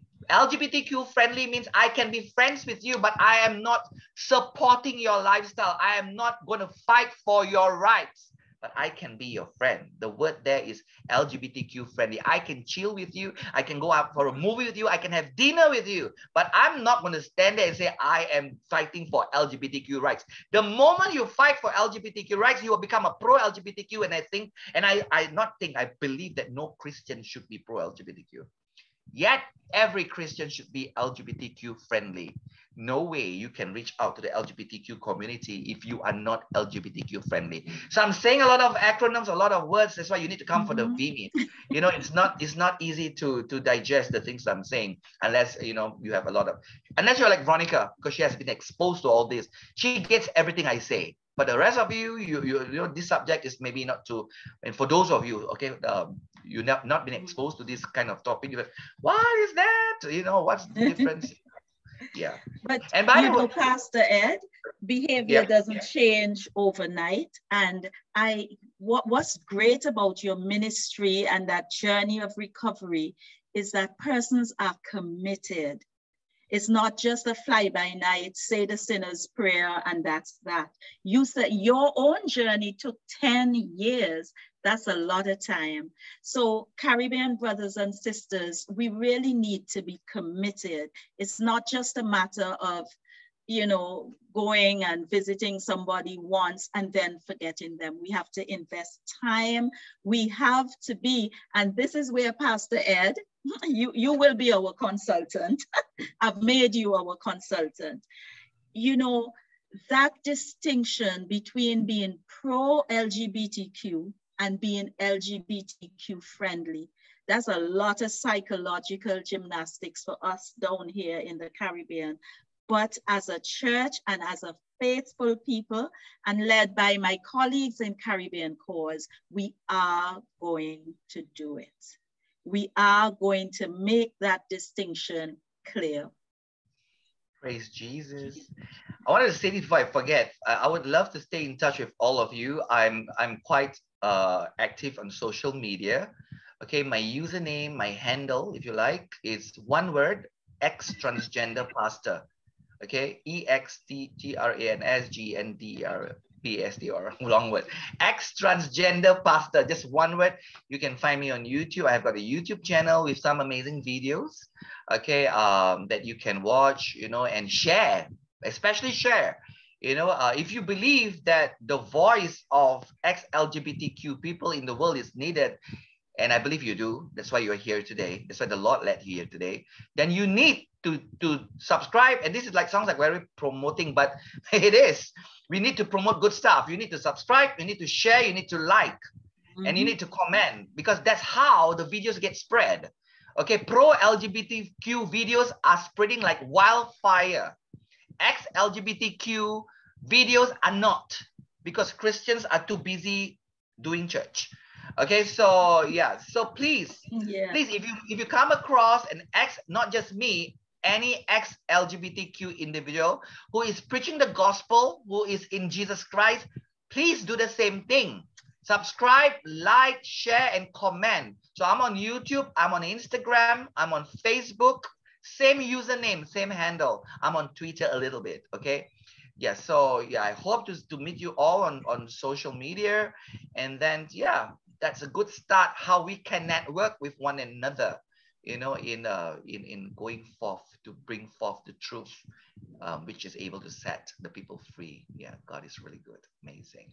L G B T Q friendly means I can be friends with you, but I am not supporting your lifestyle. I am not going to fight for your rights, but I can be your friend. The word there is L G B T Q friendly. I can chill with you. I can go out for a movie with you. I can have dinner with you, but I'm not going to stand there and say, I am fighting for L G B T Q rights. The moment you fight for L G B T Q rights, you will become a pro-L G B T Q. And I think, and I, I not think, I believe that no Christian should be pro-L G B T Q. Yet every Christian should be L G B T Q friendly. No way you can reach out to the L G B T Q community if you are not L G B T Q friendly. So I'm saying a lot of acronyms, a lot of words. That's why you need to come mm-hmm. for the V meet. You know, it's not it's not easy to to digest the things I'm saying unless you know you have a lot of unless you're like Veronica, because she has been exposed to all this. She gets everything I say. But the rest of you, you, you, you know, this subject is maybe not too, and for those of you, okay, um, you have not been exposed to this kind of topic, you're like, what is that? You know, what's the difference? Yeah. But and by you the know, way, Pastor Ed, behavior yeah, doesn't yeah. change overnight. And I, what, what's great about your ministry and that journey of recovery is that persons are committed. It's not just a fly-by-night, say the sinner's prayer, and that's that. You said your own journey took ten years. That's a lot of time. So Caribbean brothers and sisters, we really need to be committed. It's not just a matter of, you know, going and visiting somebody once and then forgetting them. We have to invest time. We have to be, and this is where Pastor Ed, you, you will be our consultant. I've made you our consultant. You know, that distinction between being pro-L G B T Q and being L G B T Q friendly, that's a lot of psychological gymnastics for us down here in the Caribbean. But as a church and as a faithful people and led by my colleagues in Caribbean Cause, we are going to do it. We are going to make that distinction clear. Praise Jesus. I wanted to say this before I forget. I would love to stay in touch with all of you. I'm, I'm quite uh, active on social media. Okay, my username, my handle, if you like, is one word, X transgender pastor. Okay, E X T T R A N S G N D R P S T R, long word. X transgender pastor, just one word. You can find me on YouTube. I've got a YouTube channel with some amazing videos, okay, um, that you can watch, you know, and share, especially share. You know, uh, if you believe that the voice of ex-L G B T Q people in the world is needed, and I believe you do, that's why you're here today, that's why the Lord led you here today, then you need to, to subscribe. And this is like, sounds like very promoting, but it is. We need to promote good stuff. You need to subscribe, you need to share, you need to like, mm-hmm. and you need to comment, because that's how the videos get spread. Okay, pro-L G B T Q videos are spreading like wildfire. Ex-L G B T Q videos are not, because Christians are too busy doing church. Okay, so yeah, so please, yeah. please, if you if you come across an ex, not just me, any ex-L G B T Q individual who is preaching the gospel, who is in Jesus Christ, please do the same thing. Subscribe, like, share, and comment. So I'm on YouTube, I'm on Instagram, I'm on Facebook, same username, same handle. I'm on Twitter a little bit, okay? Yeah, so yeah, I hope to, to meet you all on, on social media. And then, yeah, that's a good start how we can network with one another, you know, in uh, in, in going forth to bring forth the truth, um, which is able to set the people free. Yeah, God is really good. Amazing.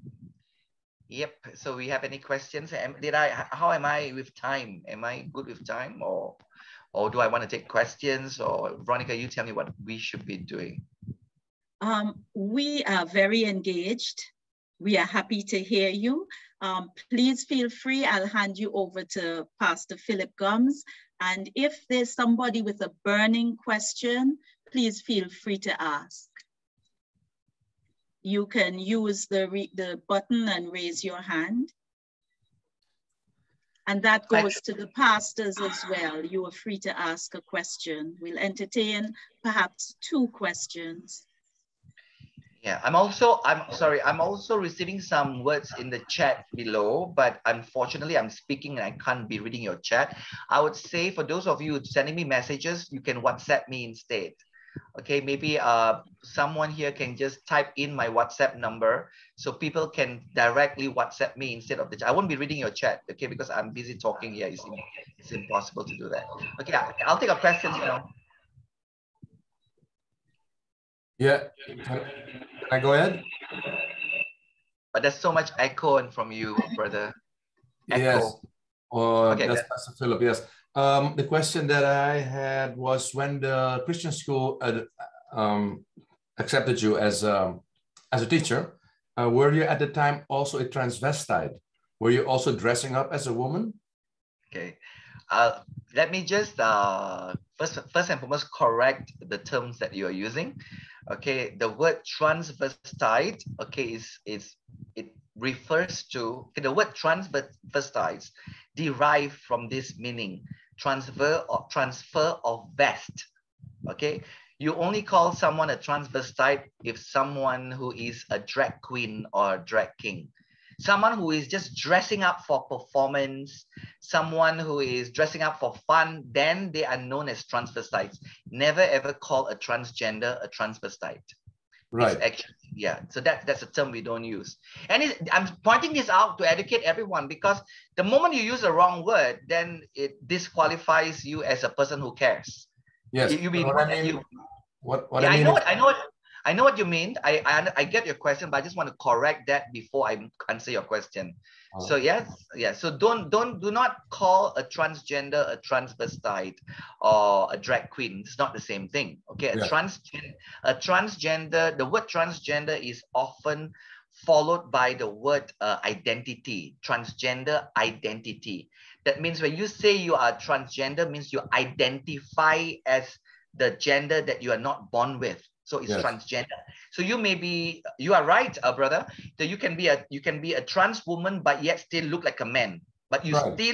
Yep. So we have any questions? Did I, how am I with time? Am I good with time, or, or do I want to take questions? Or Veronica, you tell me what we should be doing. Um, we are very engaged. We are happy to hear you. Um, please feel free. I'll hand you over to Pastor Philip Gums. And if there's somebody with a burning question, please feel free to ask. You can use the, re the button and raise your hand. And that goes to the pastors as well. You are free to ask a question. We'll entertain perhaps two questions. Yeah, I'm also, I'm sorry, I'm also receiving some words in the chat below, but unfortunately I'm speaking and I can't be reading your chat. I would say for those of you sending me messages, you can WhatsApp me instead. Okay, maybe uh, someone here can just type in my WhatsApp number so people can directly WhatsApp me instead of the chat. I won't be reading your chat, okay, because I'm busy talking here. It's, it's impossible to do that. Okay, I'll take a question now. Yeah, can, can I go ahead? But there's so much echo from you, brother. Echo. Yes, uh, okay, that's Pastor Philip, yes. Um, the question that I had was, when the Christian school uh, um, accepted you as, um, as a teacher, uh, were you at the time also a transvestite? Were you also dressing up as a woman? Okay, uh, let me just uh, first, first and foremost correct the terms that you are using. Okay, the word transvestite, okay, is, is it refers to, okay, the word transvestite derived from this meaning, transfer or transfer of vest. Okay, you only call someone a transvestite if someone who is a drag queen or a drag king. Someone who is just dressing up for performance, someone who is dressing up for fun, then they are known as transvestites. Never ever call a transgender a transvestite. Right. It's actually, yeah, so that, that's a term we don't use. And it, I'm pointing this out to educate everyone, because the moment you use the wrong word, then it disqualifies you as a person who cares. Yes, you, you mean, what I mean, you, what, what yeah, I mean I know is, what, I know what, I know what you mean. I, I, I get your question, but I just want to correct that before I answer your question. Oh. So yes, yeah. So don't, don't, do not call a transgender a transvestite or a drag queen. It's not the same thing. Okay, a yeah. transgender, a transgender. The word transgender is often followed by the word uh, identity. Transgender identity. That means when you say you are transgender, means you identify as the gender that you are not born with. So it's yes. transgender. So you may be, you are right, uh, brother, that you can be a you can be a trans woman, but yet still look like a man. But you right. still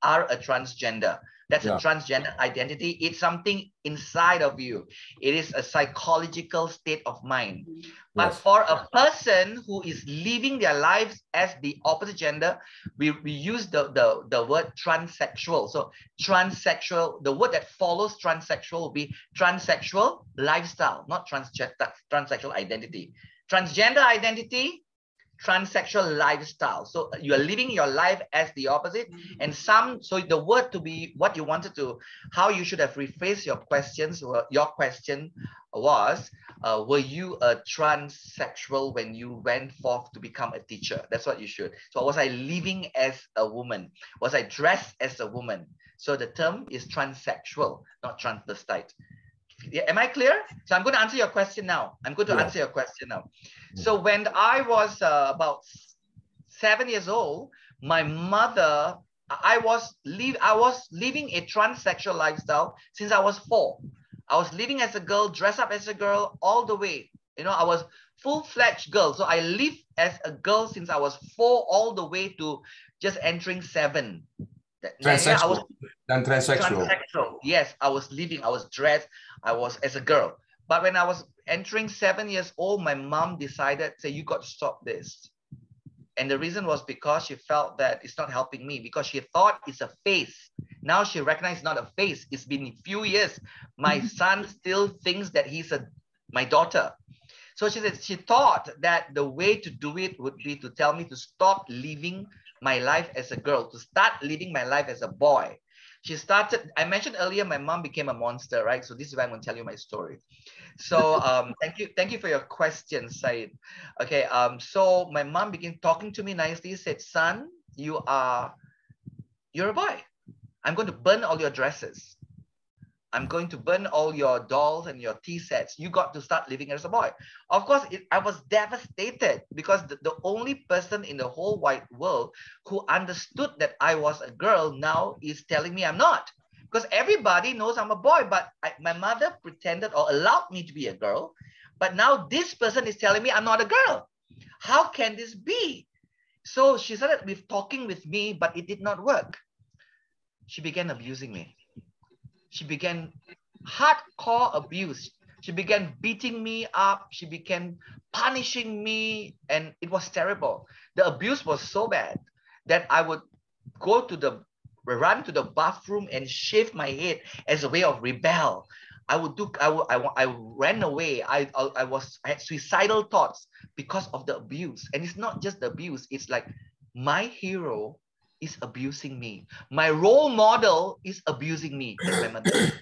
are a transgender. That's Yeah. a transgender identity. It's something inside of you. It is a psychological state of mind. But Yes. for a person who is living their lives as the opposite gender, we, we use the, the, the word transsexual. So transsexual, the word that follows transsexual will be transsexual lifestyle, not transgender, transsexual identity. Transgender identity, transsexual lifestyle. So you are living your life as the opposite. And some, so the word to be what you wanted to, how you should have rephrased your questions, your question was, uh, were you a transsexual when you went forth to become a teacher? That's what you should. So was I living as a woman? Was I dressed as a woman? So the term is transsexual, not transvestite. Yeah, am I clear? So I'm going to answer your question now. I'm going to Yeah. answer your question now. So when I was uh, about seven years old, my mother, I was live, I was living a transsexual lifestyle since I was four. I was living as a girl, dressed up as a girl all the way. You know, I was full-fledged girl. So I lived as a girl since I was four all the way to just entering seven. Transsexual. Yeah, I was And transsexual. transsexual. Yes, I was living, I was dressed, I was as a girl. But when I was entering seven years old, my mom decided, say, you got to stop this. And the reason was because she felt that it's not helping me, because she thought it's a phase. Now she recognized it's not a phase. It's been a few years. My son still thinks that he's a my daughter. So she said she thought that the way to do it would be to tell me to stop living my life as a girl, to start living my life as a boy. She started, I mentioned earlier, my mom became a monster, right? So this is why I'm going to tell you my story. So um, thank you, thank you for your question, Said. Okay, um, so my mom began talking to me nicely, said, son, you are, you're a boy. I'm going to burn all your dresses. I'm going to burn all your dolls and your tea sets. You got to start living as a boy. Of course, it, I was devastated because the, the only person in the whole wide world who understood that I was a girl now is telling me I'm not. Because everybody knows I'm a boy, but I, my mother pretended or allowed me to be a girl. But now this person is telling me I'm not a girl. How can this be? So she started with talking with me, but it did not work. She began abusing me. She began hardcore abuse. She began beating me up. She began punishing me, and it was terrible. The abuse was so bad that I would go to the, run to the bathroom and shave my head as a way of rebel. I would do, I, would, I, I ran away. I, I, I was, I had suicidal thoughts because of the abuse. And it's not just the abuse. It's like my hero is abusing me. My role model is abusing me. That's my mother.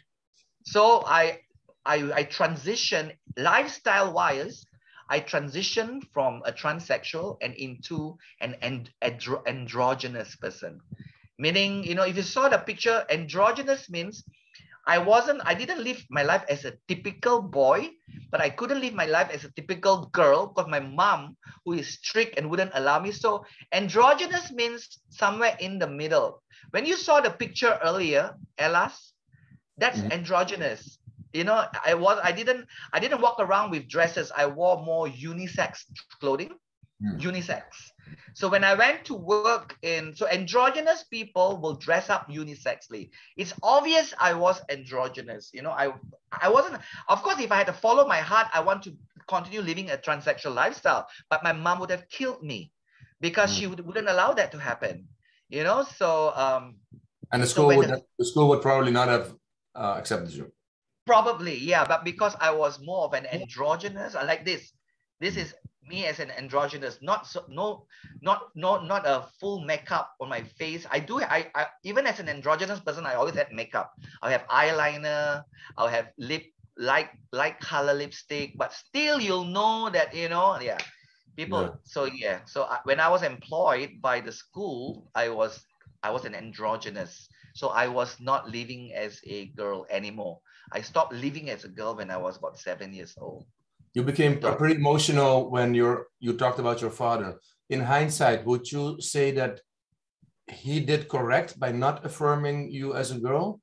So I, I, I transitioned lifestyle-wise. I transitioned from a transsexual and into an and, andro androgynous person. Meaning, you know, if you saw the picture, androgynous means I wasn't, I didn't live my life as a typical boy, but I couldn't live my life as a typical girl because my mom, who is strict and wouldn't allow me. So androgynous means somewhere in the middle. When you saw the picture earlier, Elas, that's mm-hmm. androgynous. You know, I was, I didn't, I didn't walk around with dresses. I wore more unisex clothing, mm. unisex. So when I went to work in, so androgynous people will dress up unisexly. It's obvious I was androgynous. You know, I, I wasn't, of course, if I had to follow my heart, I want to continue living a transsexual lifestyle, but my mom would have killed me because mm. she would, wouldn't allow that to happen. You know, so. Um, and the school, so would, the, the school would probably not have uh, accepted you. Probably, yeah, but because I was more of an androgynous, I like this. This is me as an androgynous, not so, no, not not not a full makeup on my face. I do, I, I even as an androgynous person, I always had makeup. I'll have eyeliner, I'll have lip light light color lipstick, but still you'll know that, you know, yeah, people. Yeah. So yeah, so I, when I was employed by the school, I was I was an androgynous. So I was not living as a girl anymore. I stopped living as a girl when I was about seven years old. You became so, pretty emotional when you're, you talked about your father. In hindsight, would you say that he did correct by not affirming you as a girl?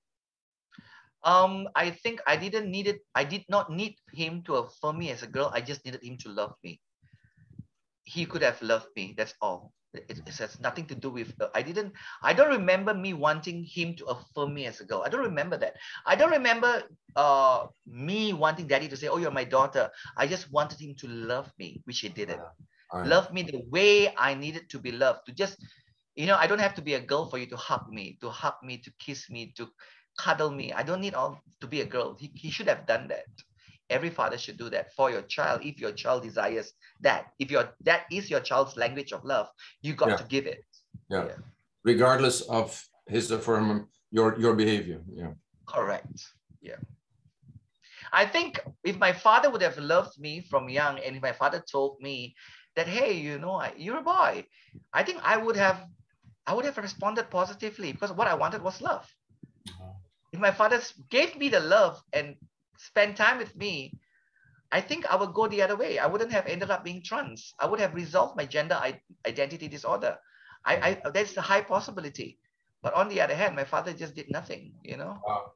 Um, I think I didn't need it. I did not need him to affirm me as a girl. I just needed him to love me. He could have loved me. That's all. It, it has nothing to do with, I didn't, I don't remember me wanting him to affirm me as a girl. I don't remember that. I don't remember uh, me wanting daddy to say, oh, you're my daughter. I just wanted him to love me, which he didn't. Right. Love me the way I needed to be loved. To just, you know, I don't have to be a girl for you to hug me, to hug me, to kiss me, to cuddle me. I don't need all to be a girl. He, he should have done that. Every father should do that for your child if your child desires that. If your that is your child's language of love, you got yeah. to give it. Yeah. yeah. Regardless of his affirm your your behavior. Yeah. Correct. Yeah. I think if my father would have loved me from young, and if my father told me that, hey, you know, I, you're a boy, I think I would have I would have responded positively, because what I wanted was love. Uh-huh. If my father gave me the love and spend time with me, I think I would go the other way. I wouldn't have ended up being trans. I would have resolved my gender identity disorder. I, I that's a high possibility. But on the other hand, my father just did nothing, you know. Wow.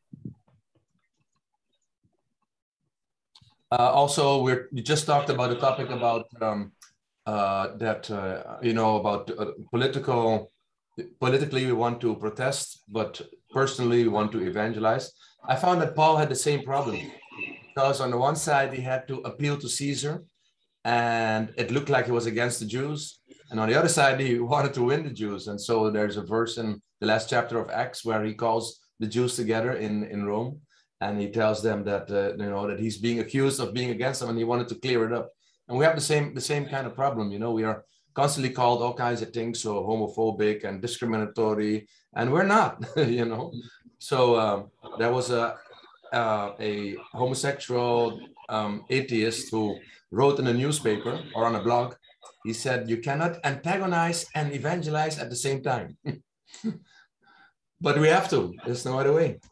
Uh, also, we're you just talked about the topic about um, uh, that uh, you know about uh, political. Politically, we want to protest, but personally, we want to evangelize. I found that Paul had the same problem, because on the one side, he had to appeal to Caesar, and it looked like he was against the Jews. And on the other side, he wanted to win the Jews. And so there's a verse in the last chapter of Acts where he calls the Jews together in, in Rome, and he tells them that, uh, you know, that he's being accused of being against them, and he wanted to clear it up. And we have the same, the same kind of problem, you know, we are constantly called all kinds of things, so homophobic and discriminatory, and we're not, you know. So um, there was a uh, a homosexual um, atheist who wrote in a newspaper or on a blog. He said, "You cannot antagonize and evangelize at the same time." But we have to. There's no other way.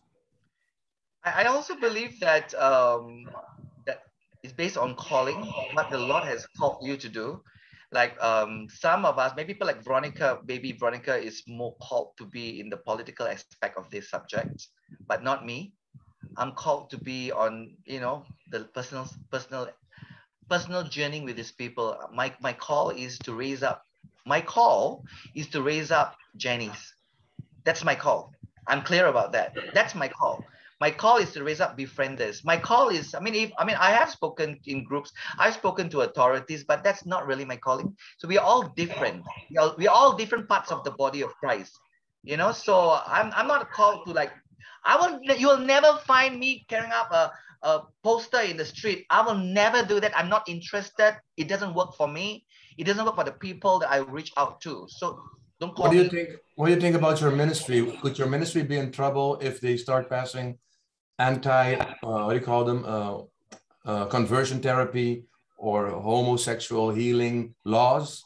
I also believe that um, that is based on calling, what the Lord has called you to do. Like um, some of us, maybe people like Veronica, baby Veronica is more called to be in the political aspect of this subject, but not me. I'm called to be on, you know, the personal, personal, personal journey with these people. My, my call is to raise up, my call is to raise up Jennies. That's my call. I'm clear about that. That's my call. My call is to raise up befrienders. My call is, I mean, if, I mean, I have spoken in groups, I've spoken to authorities, but that's not really my calling. So we are all different. We are, we are all different parts of the body of Christ, you know? So I'm, I'm not called to like, I will, you will never find me carrying up a, a poster in the street. I will never do that. I'm not interested. It doesn't work for me. It doesn't work for the people that I reach out to. So don't call What do you me. think? What do you think about your ministry? Could your ministry be in trouble if they start passing anti, uh, what do you call them, uh, uh, conversion therapy or homosexual healing laws?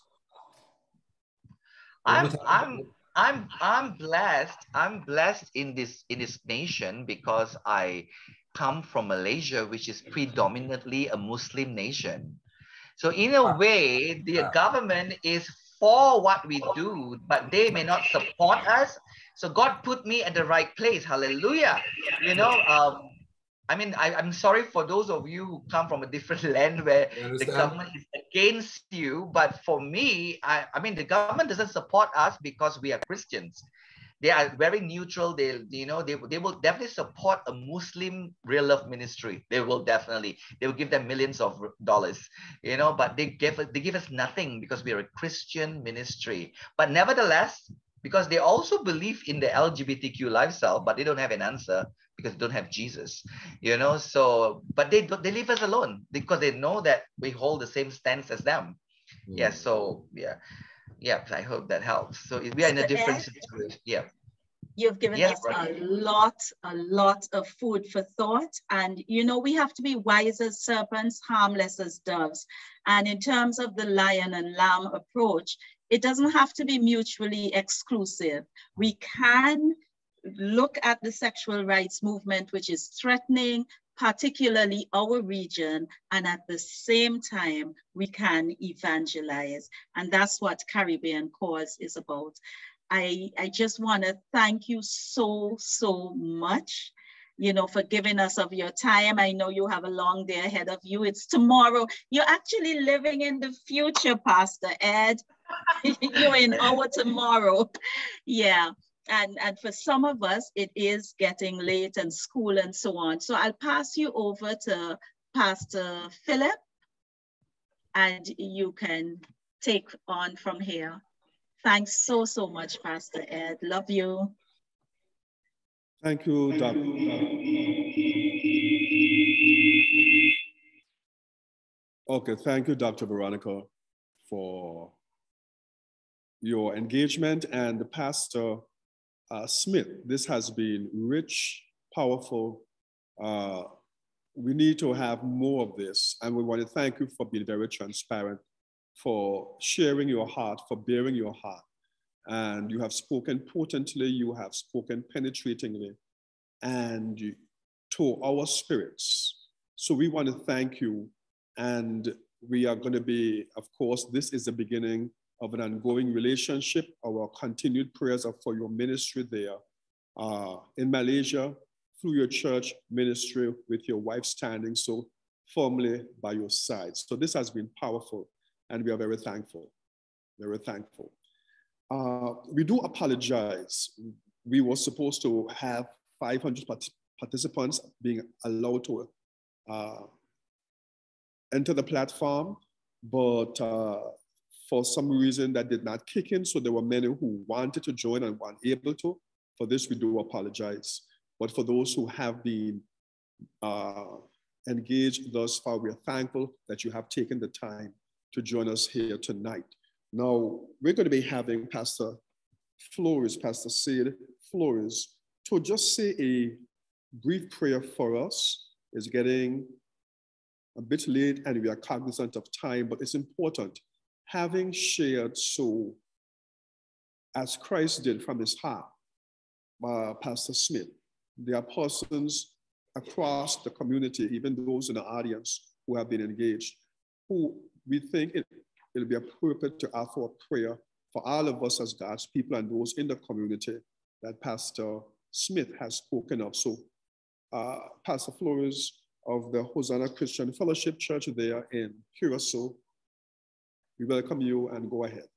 I'm, I'm, I'm, I'm blessed. I'm blessed in this in this nation because I come from Malaysia, which is predominantly a Muslim nation. So in a way, the government is for what we do, but they may not support us. So God put me at the right place. Hallelujah. You know, um, I mean, I, I'm sorry for those of you who come from a different land where the government is against you. But for me, I, I mean, the government doesn't support us because we are Christians. They are very neutral. They, you know, they, they will definitely support a Muslim real love ministry. They will definitely. They will give them millions of dollars, you know, but they give, they give us nothing because we are a Christian ministry. But nevertheless, because they also believe in the L G B T Q lifestyle, but they don't have an answer because they don't have Jesus, you know. So, but they they leave us alone because they know that we hold the same stance as them. Mm. Yeah. So yeah, yeah. I hope that helps. So we are in a different situation. Yeah. You've given yes, us right. a lot, a lot of food for thought. And, you know, we have to be wise as serpents, harmless as doves. And in terms of the lion and lamb approach, it doesn't have to be mutually exclusive. We can look at the sexual rights movement, which is threatening, particularly our region, and at the same time, we can evangelize. And that's what Caribbean Cause is about. I, I just want to thank you so, so much, you know, for giving us of your time. I know you have a long day ahead of you. It's tomorrow. You're actually living in the future, Pastor Ed. You're in our tomorrow. Yeah. And, and for some of us, it is getting late and school and so on. So I'll pass you over to Pastor Philip, and you can take on from here. Thanks so, so much, Pastor Ed. Love you. Thank you, Doctor Okay, thank you, Doctor Veronica, for your engagement, and Pastor uh, Smith. This has been rich, powerful. Uh, we need to have more of this, and we want to thank you for being very transparent, for sharing your heart, for bearing your heart. And you have spoken potently, you have spoken penetratingly, and to our spirits. So we want to thank you. And we are going to be, of course, this is the beginning of an ongoing relationship. Our continued prayers are for your ministry there uh, in Malaysia, through your church ministry, with your wife standing so firmly by your side. So this has been powerful, and we are very thankful, very thankful. Uh, we do apologize. We were supposed to have five hundred participants being allowed to uh, enter the platform, but uh, for some reason that did not kick in. So there were many who wanted to join and weren't able to. For this, we do apologize. But for those who have been uh, engaged thus far, we are thankful that you have taken the time to join us here tonight. Now, we're going to be having Pastor Flores, Pastor Sid Flores, to just say a brief prayer for us. It's getting a bit late and we are cognizant of time, but it's important. Having shared so, as Christ did from his heart, uh, Pastor Smith, there are persons across the community, even those in the audience who have been engaged, who we think it will be appropriate to offer a prayer for all of us as God's people and those in the community that Pastor Smith has spoken of. So uh, Pastor Flores of the Hosanna Christian Fellowship Church there in Curacao, we welcome you, and go ahead.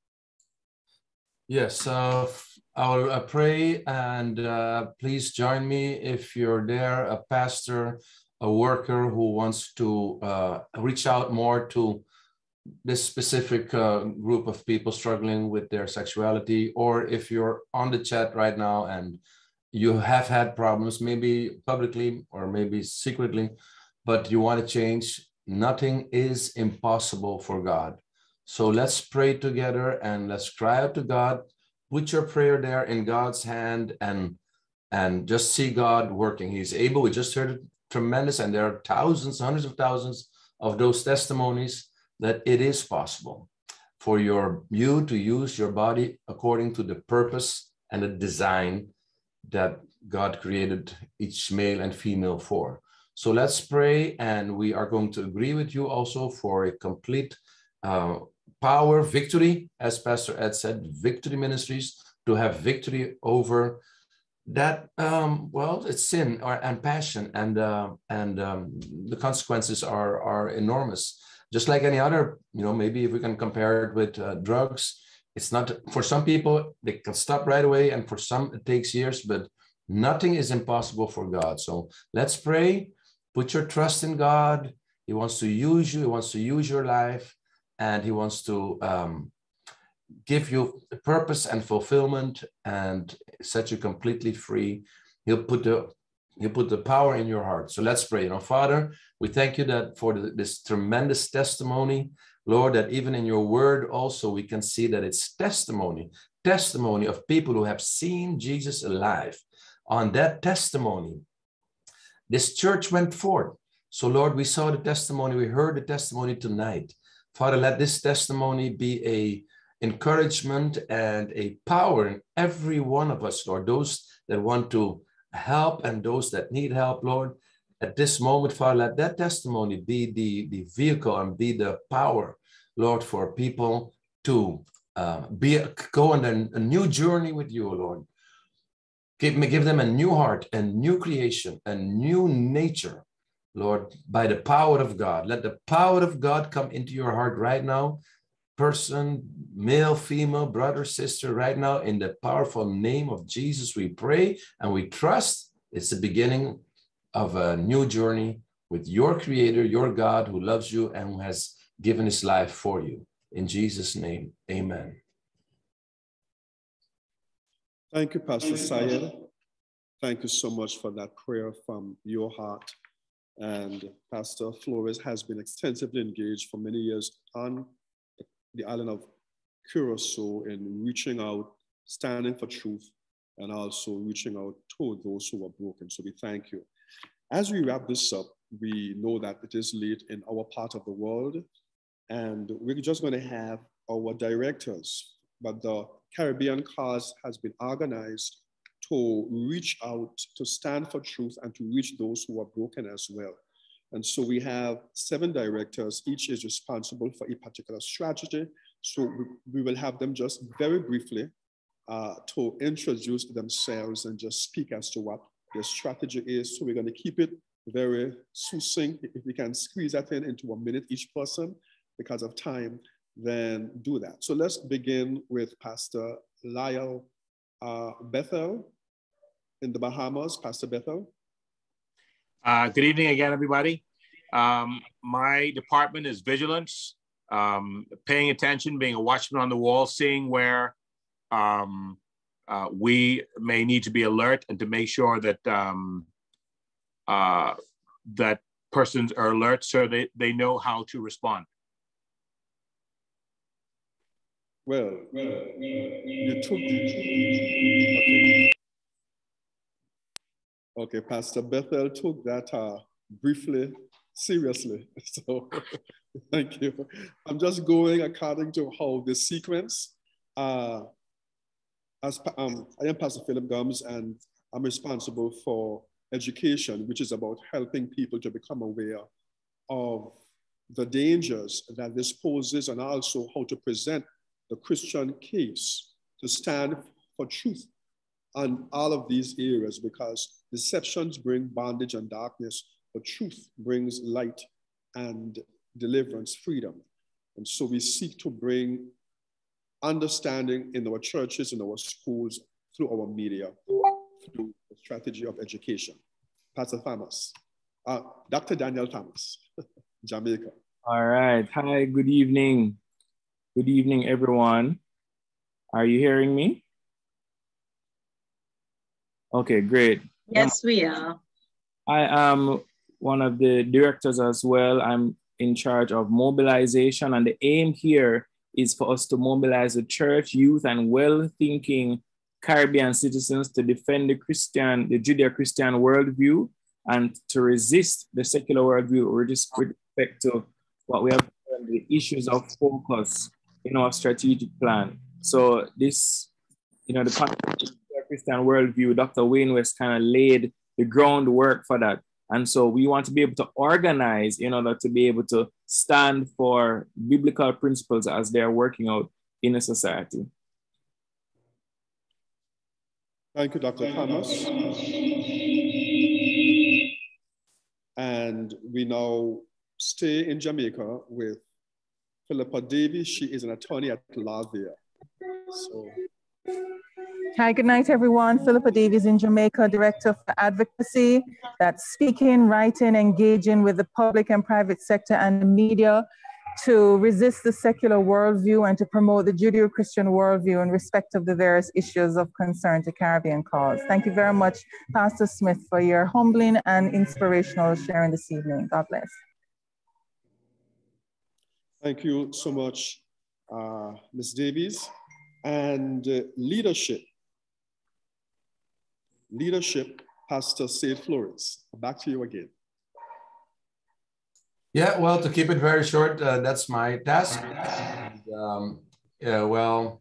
Yes, uh, I'll uh, pray, and uh, please join me if you're there, a pastor, a worker who wants to uh, reach out more to this specific uh, group of people struggling with their sexuality, or if you're on the chat right now and you have had problems, maybe publicly or maybe secretly, but you want to change, nothing is impossible for God. So let's pray together and let's cry out to God. Put your prayer there in God's hand and, and just see God working. He's able. We just heard it, tremendous, and there are thousands, hundreds of thousands of those testimonies that it is possible for your you to use your body according to the purpose and the design that God created each male and female for. So let's pray, and we are going to agree with you also for a complete uh, power, victory, as Pastor Ed said, victory ministries, to have victory over that, um, well, it's sin or, and passion, and uh, and um, the consequences are, are enormous. Just like any other, you know, maybe if we can compare it with uh, drugs, it's not, for some people, they can stop right away, and for some it takes years, but nothing is impossible for God. So let's pray, put your trust in God. He wants to use you, he wants to use your life, and he wants to um, give you purpose and fulfillment and set you completely free. He'll put the He'll put the power in your heart. So let's pray. You know, Father, we thank you that for the, this tremendous testimony, Lord, that even in your word also we can see that it's testimony, testimony of people who have seen Jesus alive. On that testimony, this church went forth. So Lord, we saw the testimony, we heard the testimony tonight. Father, let this testimony be a encouragement and a power in every one of us, Lord, those that want to help and those that need help, Lord. At this moment, Father, let that testimony be the, the vehicle and be the power, Lord, for people to uh, be go on a, a new journey with you, Lord. Give, give them a new heart, a new creation, a new nature, Lord, by the power of God. Let the power of God come into your heart right now. person, male, female, brother, sister, right now, in the powerful name of Jesus, we pray and we trust it's the beginning of a new journey with your Creator, your God, who loves you and who has given his life for you. In Jesus' name, amen. Thank you, Pastor Syed. Thank you so much for that prayer from your heart. And Pastor Flores has been extensively engaged for many years on the island of Curacao in reaching out, standing for truth, and also reaching out to those who are broken. So we thank you. As we wrap this up, we know that it is late in our part of the world, and we're just going to have our directors, but the Caribbean cause has been organized to reach out, to stand for truth, and to reach those who are broken as well. And so we have seven directors, each is responsible for a particular strategy. So we, we will have them just very briefly uh, to introduce themselves and just speak as to what their strategy is. So we're going to keep it very succinct. If we can squeeze that in into a minute each person because of time, then do that. So let's begin with Pastor Lyle uh, Bethel in the Bahamas. Pastor Bethel. Uh, good evening again, everybody. Um, my department is vigilance, um, paying attention, being a watchman on the wall, seeing where um, uh, we may need to be alert and to make sure that um, uh, that persons are alert so they, they know how to respond. Well, you took, okay. Okay, Pastor Bethel took that uh, briefly, seriously. So thank you. I'm just going according to how the sequence, uh, as um, I am Pastor Philip Gums, and I'm responsible for education, which is about helping people to become aware of the dangers that this poses and also how to present the Christian case to stand for truth on all of these areas, because deceptions bring bondage and darkness, but truth brings light and deliverance, freedom. And so we seek to bring understanding in our churches, in our schools, through our media, through the strategy of education. Pastor Thomas, uh, Doctor Daniel Thomas, Jamaica. All right. Hi, good evening. Good evening, everyone. Are you hearing me? Okay, great. Yes, we are. I am one of the directors as well. I'm in charge of mobilization, and the aim here is for us to mobilize the church, youth, and well-thinking Caribbean citizens to defend the Christian, the Judeo-Christian worldview, and to resist the secular worldview with respect to what we have called the issues of focus in our strategic plan. So this, you know, the Christian worldview, Doctor Wayne West kind of laid the groundwork for that. And so we want to be able to organize in order to be able to stand for biblical principles as they're working out in a society. Thank you, Doctor Thomas. And we now stay in Jamaica with Philippa Davies. She is an attorney at law there. So. Hi, good night, everyone. Philippa Davies in Jamaica, Director for Advocacy. That's speaking, writing, engaging with the public and private sector and the media to resist the secular worldview and to promote the Judeo-Christian worldview in respect of the various issues of concern to Caribbean cause. Thank you very much, Pastor Smith, for your humbling and inspirational sharing this evening. God bless. Thank you so much, uh, Miz Davies. And uh, leadership. Leadership, Pastor Sid Flores. Back to you again. Yeah, well, to keep it very short, uh, that's my task. And, um, yeah, well,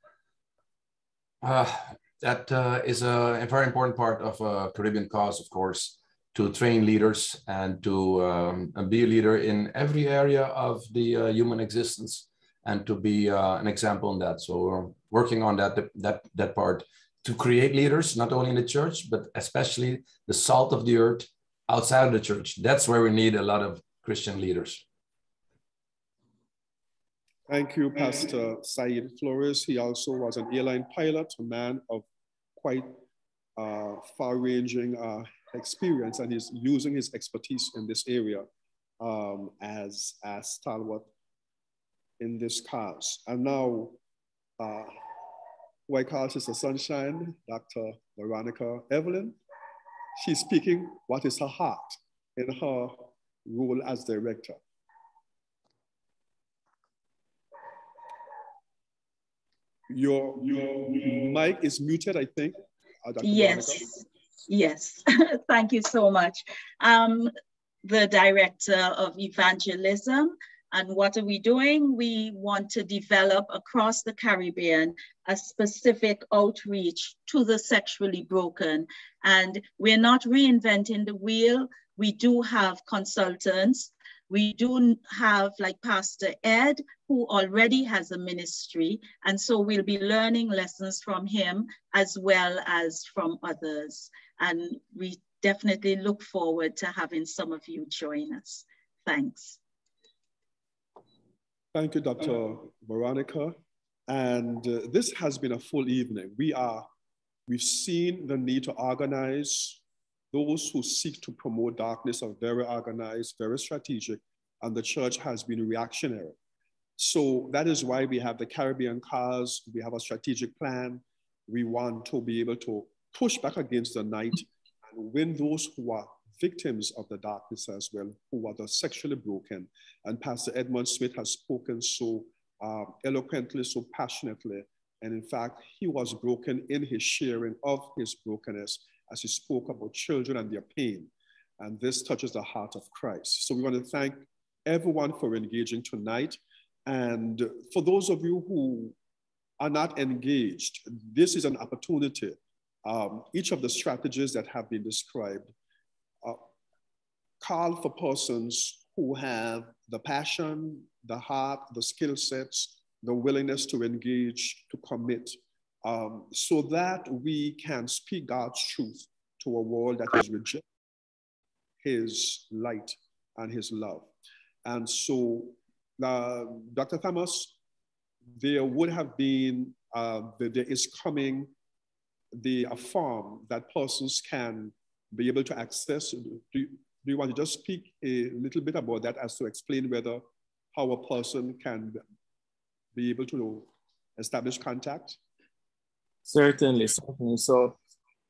uh, that uh, is a, a very important part of a Caribbean cause, of course, to train leaders and to um, be a leader in every area of the uh, human existence, and to be uh, an example in that. So we're working on that, that, that part to create leaders, not only in the church, but especially the salt of the earth outside of the church. That's where we need a lot of Christian leaders. Thank you, Pastor Said Flores. He also was an airline pilot, a man of quite uh, far-ranging uh, experience, and he's using his expertise in this area um, as, as stalwart in this cause. And now, uh, who I call Sister Sunshine, Doctor Veronica Evelyn. She's speaking what is her heart in her role as director. Your, your mic is muted, I think. Uh, Doctor Yes, Veronica. yes. Thank you so much. Um, the director of evangelism. And what are we doing? We want to develop across the Caribbean a specific outreach to the sexually broken. And we're not reinventing the wheel. We do have consultants. We do have, like Pastor Ed, who already has a ministry. And so we'll be learning lessons from him as well as from others. And we definitely look forward to having some of you join us. Thanks. Thank you, Doctor Veronica. And uh, this has been a full evening. We are, we've seen the need to organize. Those who seek to promote darkness are very organized, very strategic, and the church has been reactionary. So that is why we have the Caribbean cause. We have a strategic plan. We want to be able to push back against the night and win those who are victims of the darkness as well, who are the sexually broken. And Pastor Edmond Smith has spoken so uh, eloquently, so passionately. And in fact, he was broken in his sharing of his brokenness as he spoke about children and their pain. And this touches the heart of Christ. So we want to thank everyone for engaging tonight. And for those of you who are not engaged, this is an opportunity. Um, each of the strategies that have been described uh, call for persons who have the passion, the heart, the skill sets, the willingness to engage, to commit, um, so that we can speak God's truth to a world that is rejecting his light and his love. And so, uh, Doctor Thomas, there would have been, uh, there is coming the a form that persons can be able to access. Do you, do you want to just speak a little bit about that as to explain whether how a person can be able to establish contact? Certainly, certainly. So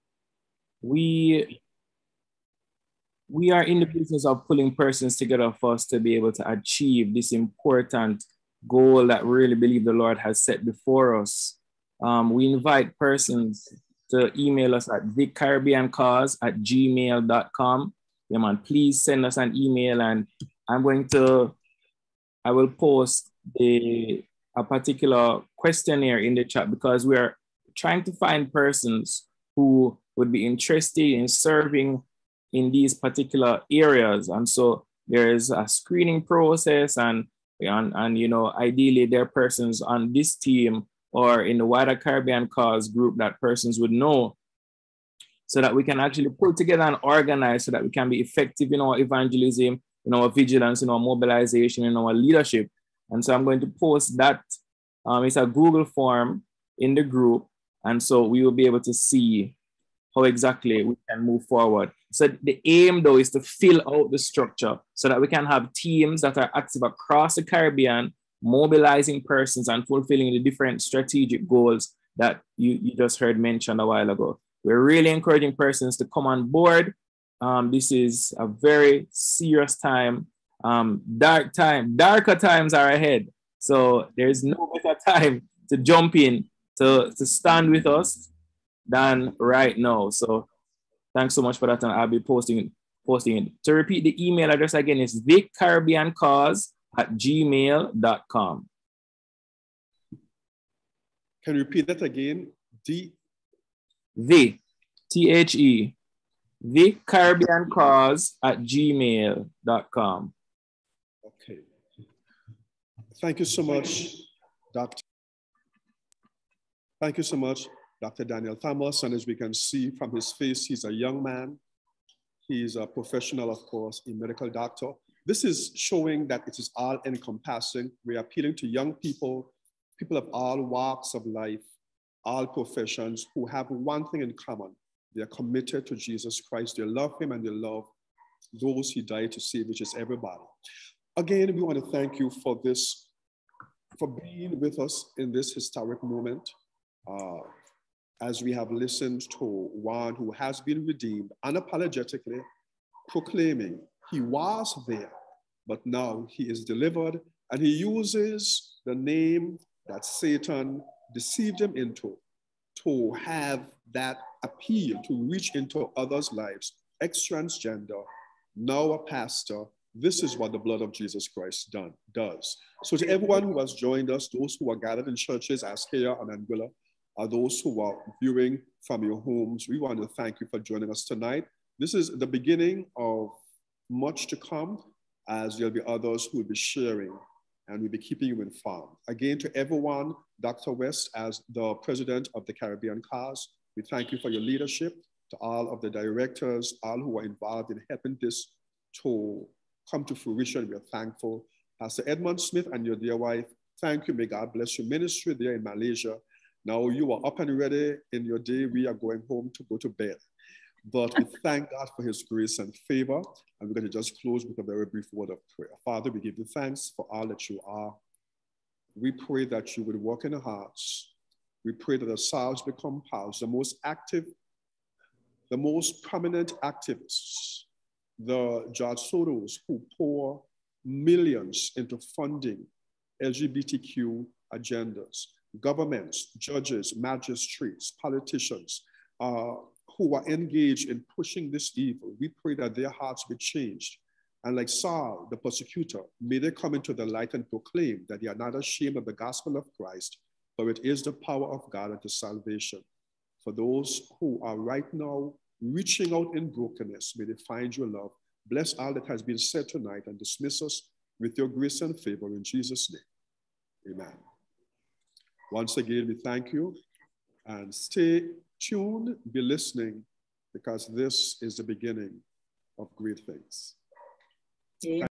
we we are in the business of pulling persons together for us to be able to achieve this important goal that we really believe the Lord has set before us. Um, we invite persons to email us at the caribbean cause at gmail dot com. Yeah, man, please send us an email, and I'm going to, I will post the, a particular questionnaire in the chat, because we are trying to find persons who would be interested in serving in these particular areas. And so there is a screening process, and, and, and you know, ideally there are persons on this team or in the wider Caribbean cause group that persons would know, so that we can actually pull together and organize so that we can be effective in our evangelism, in our vigilance, in our mobilization, in our leadership. And so I'm going to post that. Um, it's a Google form in the group. And so we will be able to see how exactly we can move forward. So the aim, though, is to fill out the structure so that we can have teams that are active across the Caribbean, mobilizing persons and fulfilling the different strategic goals that you, you just heard mentioned a while ago. We're really encouraging persons to come on board. Um, this is a very serious time. Um, dark time, darker times are ahead. So there's no better time to jump in, to, to stand with us than right now. So thanks so much for that. And I'll be posting, posting it. To repeat, the email address again is the caribbean cause at gmail dot com. Can you repeat that again? D The, T H E, the Caribbean cause at gmail dot com. Okay. Thank you so much, Doctor Thank you so much, Doctor Daniel Thomas. And as we can see from his face, he's a young man. He's a professional, of course, a medical doctor. This is showing that it is all encompassing. We are appealing to young people, people of all walks of life, all professions, who have one thing in common. They are committed to Jesus Christ. They love him and they love those he died to save, which is everybody. Again, we want to thank you for this, for being with us in this historic moment, uh, as we have listened to one who has been redeemed unapologetically, proclaiming he was there, but now he is delivered, and he uses the name that Satan deceived him into to have that appeal to reach into others' lives. Ex-transgender, now a pastor. This is what the blood of Jesus Christ done, does. So to everyone who has joined us, those who are gathered in churches as here and Anguilla, are those who are viewing from your homes, we want to thank you for joining us tonight. This is the beginning of much to come, as there'll be others who will be sharing and we'll be keeping you informed. Again, to everyone, Doctor West, as the president of the Caribbean Cause, we thank you for your leadership. To all of the directors, all who are involved in helping this to come to fruition, we are thankful. Pastor Edmond Smith and your dear wife, thank you. May God bless your ministry there in Malaysia. Now you are up and ready in your day. We are going home to go to bed. But we thank God for his grace and favor. And we're going to just close with a very brief word of prayer. Father, we give you thanks for all that you are. We pray that you would work in our hearts. We pray that the souls become pals, the most active, the most prominent activists, the George Soros who pour millions into funding L G B T Q agendas, governments, judges, magistrates, politicians, uh, who are engaged in pushing this evil. We pray that their hearts be changed. And like Saul, the persecutor, may they come into the light and proclaim that they are not ashamed of the gospel of Christ, for it is the power of God unto salvation. For those who are right now reaching out in brokenness, may they find your love. Bless all that has been said tonight and dismiss us with your grace and favor in Jesus' name. Amen. Once again, we thank you, and stay tuned, be listening, because this is the beginning of great things.